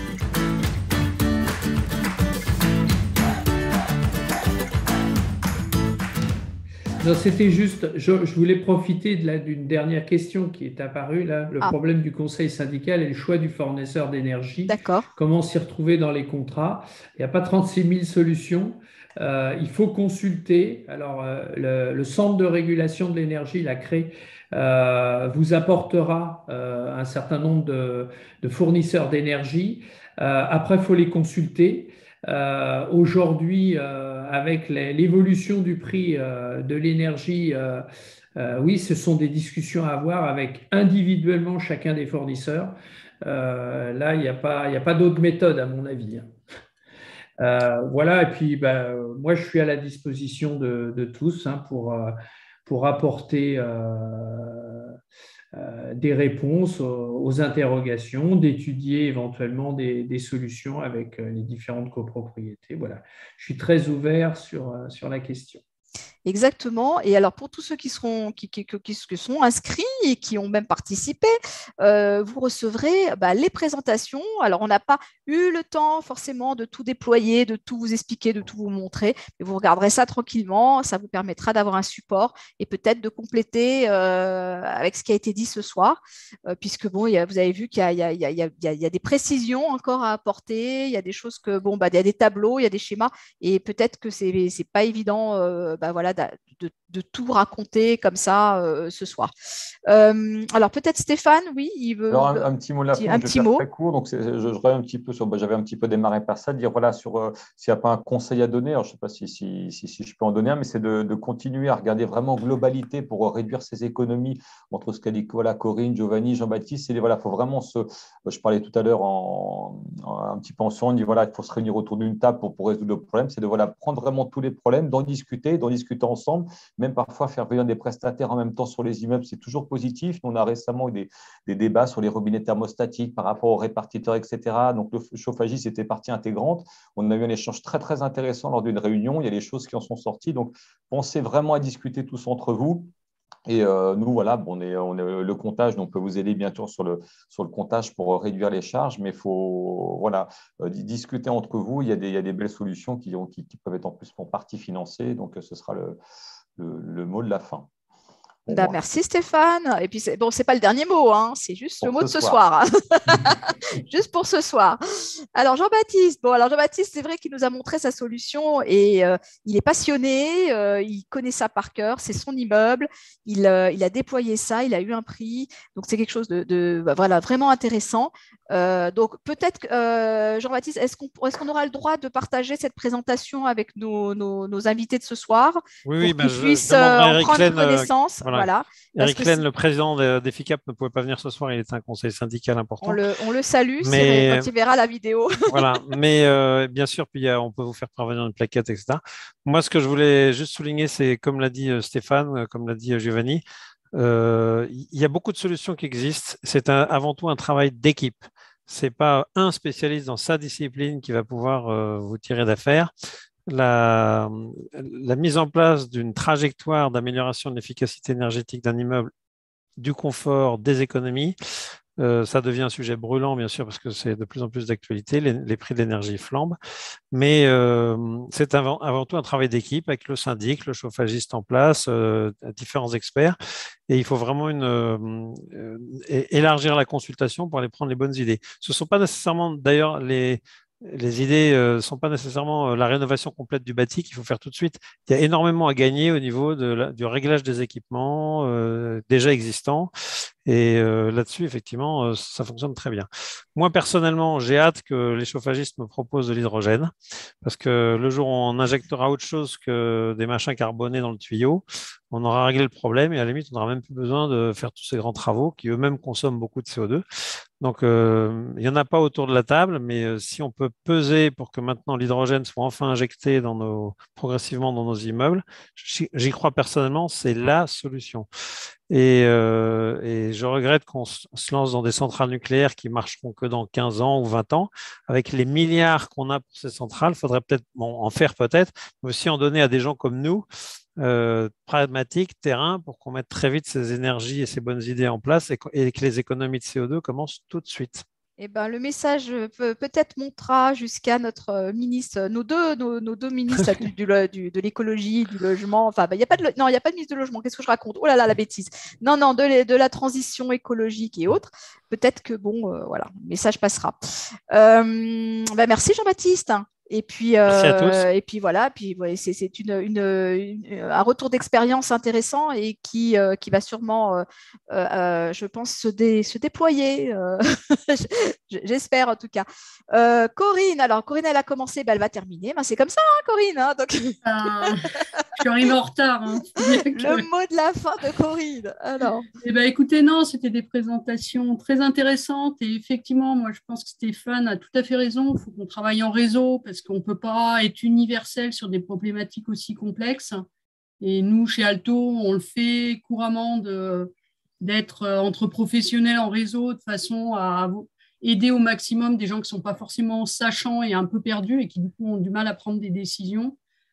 Non, c'était juste, je, je voulais profiter de la, d'une dernière question qui est apparue, là, le ah. problème du conseil syndical et le choix du fournisseur d'énergie. D'accord. Comment s'y retrouver dans les contrats. Il n'y a pas trente-six mille solutions. Euh, il faut consulter. Alors, euh, le, le centre de régulation de l'énergie, la C R E, euh, vous apportera euh, un certain nombre de, de fournisseurs d'énergie. Euh, après, il faut les consulter. Euh, aujourd'hui, euh, avec les, l'évolution du prix euh, de l'énergie, euh, euh, oui, ce sont des discussions à avoir avec individuellement chacun des fournisseurs. Euh, là, il n'y a pas, il n'y a pas d'autre méthode, à mon avis. Euh, voilà, et puis ben, moi, je suis à la disposition de, de tous hein, pour, pour apporter euh, Euh, des réponses aux, aux interrogations, d'étudier éventuellement des, des solutions avec les différentes copropriétés. Voilà, je suis très ouvert sur, sur la question. Exactement. Et alors, pour tous ceux qui, seront, qui, qui, qui, qui sont inscrits et qui ont même participé, euh, vous recevrez bah, les présentations. Alors, on n'a pas eu le temps forcément de tout déployer, de tout vous expliquer, de tout vous montrer, mais vous regarderez ça tranquillement. Ça vous permettra d'avoir un support et peut-être de compléter euh, avec ce qui a été dit ce soir, euh, puisque bon, y a, vous avez vu qu'il y a, y, a, y, a, y, a, y a des précisions encore à apporter. Il y a des choses que, bon, bah, il y a des tableaux, il y a des schémas, et peut-être que ce n'est pas évident. Euh, bah, voilà, De, de tout raconter comme ça euh, ce soir. Euh, alors peut-être Stéphane, oui, il veut. Alors un, un petit mot de la fin, un je petit vais faire mot. très court. Donc c'est, je, je reviens un petit peu sur. Bah, j'avais un petit peu démarré par ça, de dire voilà sur euh, s'il n'y a pas un conseil à donner. Alors je ne sais pas si, si, si, si je peux en donner un, mais c'est de, de continuer à regarder vraiment globalité pour réduire ces économies entre ce qu'a dit voilà Corinne, Giovanni, Jean-Baptiste. Et voilà, faut vraiment se. Je parlais tout à l'heure en, en un petit peu en son, on dit voilà, il faut se réunir autour d'une table pour, pour résoudre le problème. C'est de voilà prendre vraiment tous les problèmes, d'en discuter, d'en discuter ensemble. Même parfois, faire venir des prestataires en même temps sur les immeubles, c'est toujours positif. On a récemment eu des, des débats sur les robinets thermostatiques par rapport aux répartiteurs, et cetera. Donc, le chauffagiste était partie intégrante. On a eu un échange très, très intéressant lors d'une réunion. Il y a des choses qui en sont sorties. Donc, pensez vraiment à discuter tous entre vous. Et euh, nous, voilà, bon, on est, on est le comptage, donc on peut vous aider bientôt sur le, sur le comptage pour réduire les charges, mais il faut voilà, euh, discuter entre vous. Il y a des, il y a des belles solutions qui, ont, qui, qui peuvent être en plus en partie financées, donc ce sera le, le, le mot de la fin. Bah, merci Stéphane. Et puis, bon, ce n'est pas le dernier mot, hein, c'est juste pour le mot ce de ce soir. soir. Juste pour ce soir. Alors, Jean-Baptiste, bon, alors Jean-Baptiste, c'est vrai qu'il nous a montré sa solution et euh, il est passionné, euh, il connaît ça par cœur, c'est son immeuble, il, euh, il a déployé ça, il a eu un prix, donc c'est quelque chose de, de bah, voilà, vraiment intéressant. Euh, donc, peut-être, euh, Jean-Baptiste, est-ce qu'on est-ce qu'on aura le droit de partager cette présentation avec nos, nos, nos invités de ce soir oui, pour oui, qu'ils bah, puissent euh, en prendre Len, connaissance euh, voilà. Voilà. Eric Len, le président d'Efficap, ne pouvait pas venir ce soir, il était un conseil syndical important. On le, on le salue mais, quand il verra la vidéo. Voilà, mais euh, bien sûr, puis, euh, on peut vous faire parvenir une plaquette, et cetera. Moi, ce que je voulais juste souligner, c'est comme l'a dit Stéphane, comme l'a dit Giovanni, euh, il y a beaucoup de solutions qui existent. C'est un, avant tout un travail d'équipe. Ce n'est pas un spécialiste dans sa discipline qui va pouvoir euh, vous tirer d'affaire. La, la mise en place d'une trajectoire d'amélioration de l'efficacité énergétique d'un immeuble, du confort, des économies, euh, ça devient un sujet brûlant, bien sûr, parce que c'est de plus en plus d'actualité, les, les prix de l'énergie flambent, mais euh, c'est avant, avant tout un travail d'équipe avec le syndic, le chauffagiste en place, euh, différents experts, et il faut vraiment une, euh, élargir la consultation pour aller prendre les bonnes idées. Ce ne sont pas nécessairement, d'ailleurs, les... Les idées ne euh, sont pas nécessairement euh, la rénovation complète du bâti qu'il faut faire tout de suite. Il y a énormément à gagner au niveau de la, du réglage des équipements euh, déjà existants. Et euh, là-dessus, effectivement, euh, ça fonctionne très bien. Moi, personnellement, j'ai hâte que les chauffagistes me proposent de l'hydrogène parce que le jour où on injectera autre chose que des machins carbonés dans le tuyau, on aura réglé le problème et à la limite, on n'aura même plus besoin de faire tous ces grands travaux qui eux-mêmes consomment beaucoup de C O deux. Donc, euh, il n'y en a pas autour de la table, mais euh, si on peut peser pour que maintenant l'hydrogène soit enfin injecté dans nos, progressivement dans nos immeubles, j'y crois personnellement, c'est la solution. Et, euh, et je regrette qu'on se lance dans des centrales nucléaires qui marcheront que dans quinze ans ou vingt ans. Avec les milliards qu'on a pour ces centrales, il faudrait peut-être bon, en faire peut-être, mais aussi en donner à des gens comme nous, euh, pragmatiques, terrain, pour qu'on mette très vite ces énergies et ces bonnes idées en place et, et que les économies de C O deux commencent tout de suite. Eh ben, le message peut, peut-être montera jusqu'à notre ministre, nos deux, nos, nos deux ministres du, du, du, de l'écologie, du logement. Enfin, ben, y a pas de, non, il n'y a pas de ministre de logement. Qu'est-ce que je raconte? Oh là là, la bêtise. Non, non, de, de la transition écologique et autres. Peut-être que, bon, euh, voilà, le message passera. Euh, ben, merci Jean-Baptiste. Et puis, euh, et puis voilà, puis ouais, c'est, c'est une, une, une, un retour d'expérience intéressant et qui, euh, qui va sûrement, euh, euh, je pense, se, dé, se déployer. Euh, j'espère en tout cas. Euh, Corinne, alors Corinne, elle a commencé, ben, elle va terminer. Ben, c'est comme ça, hein, Corinne. Hein, donc... euh, je suis arrivée en retard. Hein. Le mot de la fin de Corinne. Alors. Eh ben, écoutez, non, c'était des présentations très intéressantes et effectivement, moi, je pense que Stéphane a tout à fait raison. Il faut qu'on travaille en réseau parce qu'on ne peut pas être universel sur des problématiques aussi complexes. Et nous, chez Alto, on le fait couramment de, d'être entre professionnels en réseau de façon à aider au maximum des gens qui ne sont pas forcément sachants et un peu perdus et qui, du coup, ont du mal à prendre des décisions.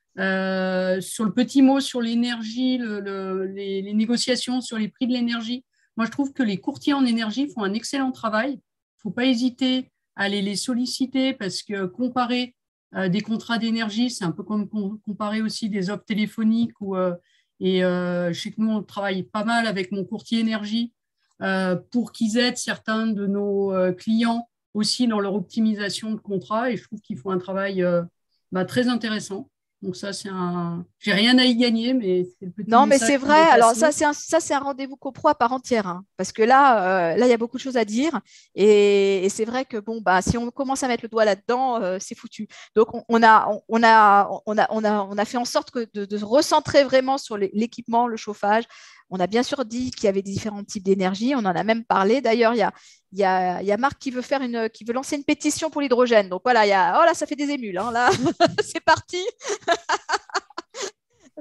Euh, sur le petit mot sur l'énergie, le, le, les, les négociations sur les prix de l'énergie, moi, je trouve que les courtiers en énergie font un excellent travail. Il ne faut pas hésiter à aller les solliciter parce que comparer Euh, des contrats d'énergie, c'est un peu comme comparer aussi des offres téléphoniques. Où, euh, et euh, je sais que nous, on travaille pas mal avec mon courtier énergie euh, pour qu'ils aident certains de nos euh, clients aussi dans leur optimisation de contrat. Et je trouve qu'ils font un travail euh, bah, très intéressant. Donc ça, c'est un... J'ai rien à y gagner, mais c'est le petit Non, mais c'est vrai. Alors ça, c'est un, ça, c'est un rendez-vous copro à part entière, hein, parce que là, euh, là, il y a beaucoup de choses à dire, et, et c'est vrai que bon, bah, si on commence à mettre le doigt là-dedans, euh, c'est foutu. Donc on, on a, on a, on a, on a, on a fait en sorte que de, de se recentrer vraiment sur l'équipement, le chauffage. On a bien sûr dit qu'il y avait différents types d'énergie. On en a même parlé. D'ailleurs, il y a, il y a, il y a Marc qui veut faire une, qui veut lancer une pétition pour l'hydrogène. Donc voilà, il y a, oh là, ça fait des émules. Hein, là, c'est parti.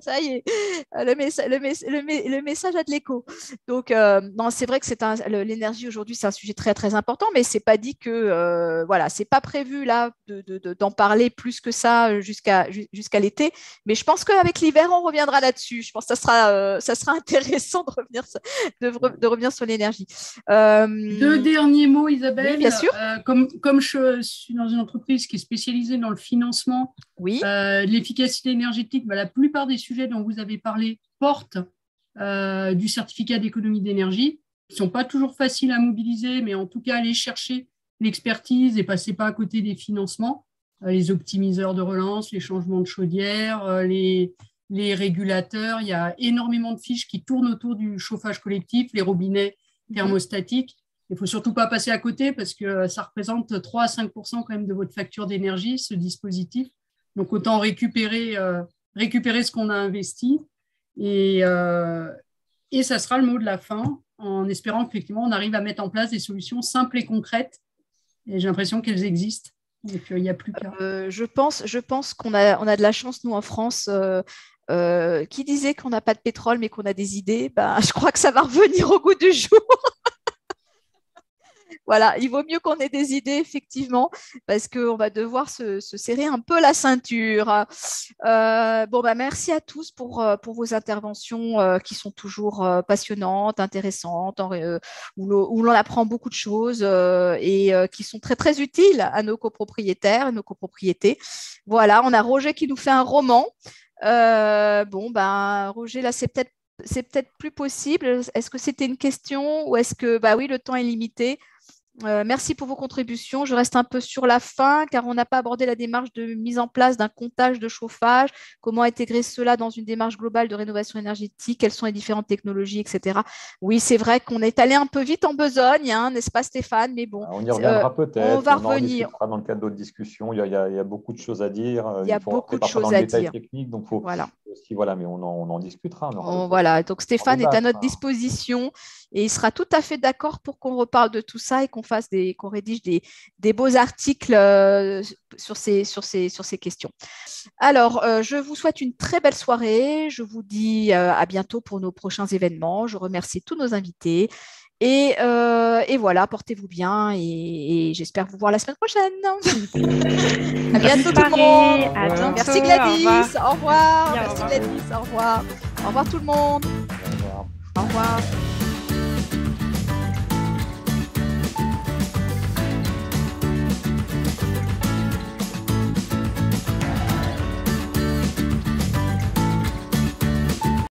ça y est, le, messa- le, mess- le, me- le message a de l'écho. Donc, euh, non, c'est vrai que c'est un, le- l'énergie aujourd'hui, c'est un sujet très, très important, mais c'est pas dit que, euh, voilà, c'est pas prévu là de, de- de- d'en parler plus que ça jusqu'à, ju- jusqu'à l'été. Mais je pense qu'avec l'hiver, on reviendra là-dessus. Je pense que ça sera, euh, ça sera intéressant de revenir, de, re- de revenir sur l'énergie. Euh, Deux derniers mots, Isabelle. Oui, bien sûr. Euh, comme, comme je suis dans une entreprise qui est spécialisée dans le financement, Oui. euh, de l'efficacité énergétique, bah, la plupart des sujets dont vous avez parlé portent euh, du certificat d'économie d'énergie. Ils ne sont pas toujours faciles à mobiliser, mais en tout cas, aller chercher l'expertise et passer pas à côté des financements, euh, les optimiseurs de relance, les changements de chaudière, euh, les, les régulateurs. Il y a énormément de fiches qui tournent autour du chauffage collectif, les robinets thermostatiques. Il ne faut surtout pas passer à côté parce que ça représente trois à cinq pour cent quand même de votre facture d'énergie, ce dispositif. Donc, autant récupérer, euh, récupérer ce qu'on a investi. Et, euh, et ça sera le mot de la fin, en espérant qu'effectivement, on arrive à mettre en place des solutions simples et concrètes. Et j'ai l'impression qu'elles existent. Donc, il n'y a plus qu'à. Euh, je pense, je pense qu'on a, on a de la chance, nous, en France. Euh, euh, qui disait qu'on n'a pas de pétrole, mais qu'on a des idées, ben, je crois que ça va revenir au goût du jour. Voilà, il vaut mieux qu'on ait des idées, effectivement, parce qu'on va devoir se, se serrer un peu la ceinture. Euh, bon, bah, merci à tous pour, euh, pour vos interventions euh, qui sont toujours euh, passionnantes, intéressantes, en, euh, où, l'on, où l'on apprend beaucoup de choses euh, et euh, qui sont très, très utiles à nos copropriétaires et nos copropriétés. Voilà, on a Roger qui nous fait un roman. Euh, bon, ben, Roger, là, c'est peut-être, c'est peut-être plus possible. Est-ce que c'était une question ou est-ce que, bah oui, le temps est limité? Euh, merci pour vos contributions. Je reste un peu sur la fin car on n'a pas abordé la démarche de mise en place d'un comptage de chauffage, comment intégrer cela dans une démarche globale de rénovation énergétique, quelles sont les différentes technologies, et cetera. Oui, c'est vrai qu'on est allé un peu vite en besogne, hein, n'est-ce pas Stéphane? Mais bon, on y reviendra euh, peut-être. on va on revenir. En discutera dans le cadre d'autres discussions. Il y a, il y a, il y a beaucoup de choses à dire. Il y a il faut beaucoup de parfois choses dans à le détail dire. technique, donc faut Voilà. aussi, voilà, mais on en, on en discutera. On on, voilà, donc Stéphane est à notre disposition et il sera tout à fait d'accord pour qu'on reparle de tout ça et qu'on fasse des, qu'on rédige des, des beaux articles euh, sur, ces, sur, ces, sur ces questions. Alors, euh, je vous souhaite une très belle soirée. Je vous dis euh, à bientôt pour nos prochains événements. Je remercie tous nos invités. Et, euh, et voilà, portez-vous bien et, et j'espère vous voir la semaine prochaine. À bientôt tout le monde. À bientôt. Merci Gladys. Au revoir. Au revoir. Bien, Merci au revoir. Gladys. Au revoir. Au revoir tout le monde. Au revoir. Au revoir.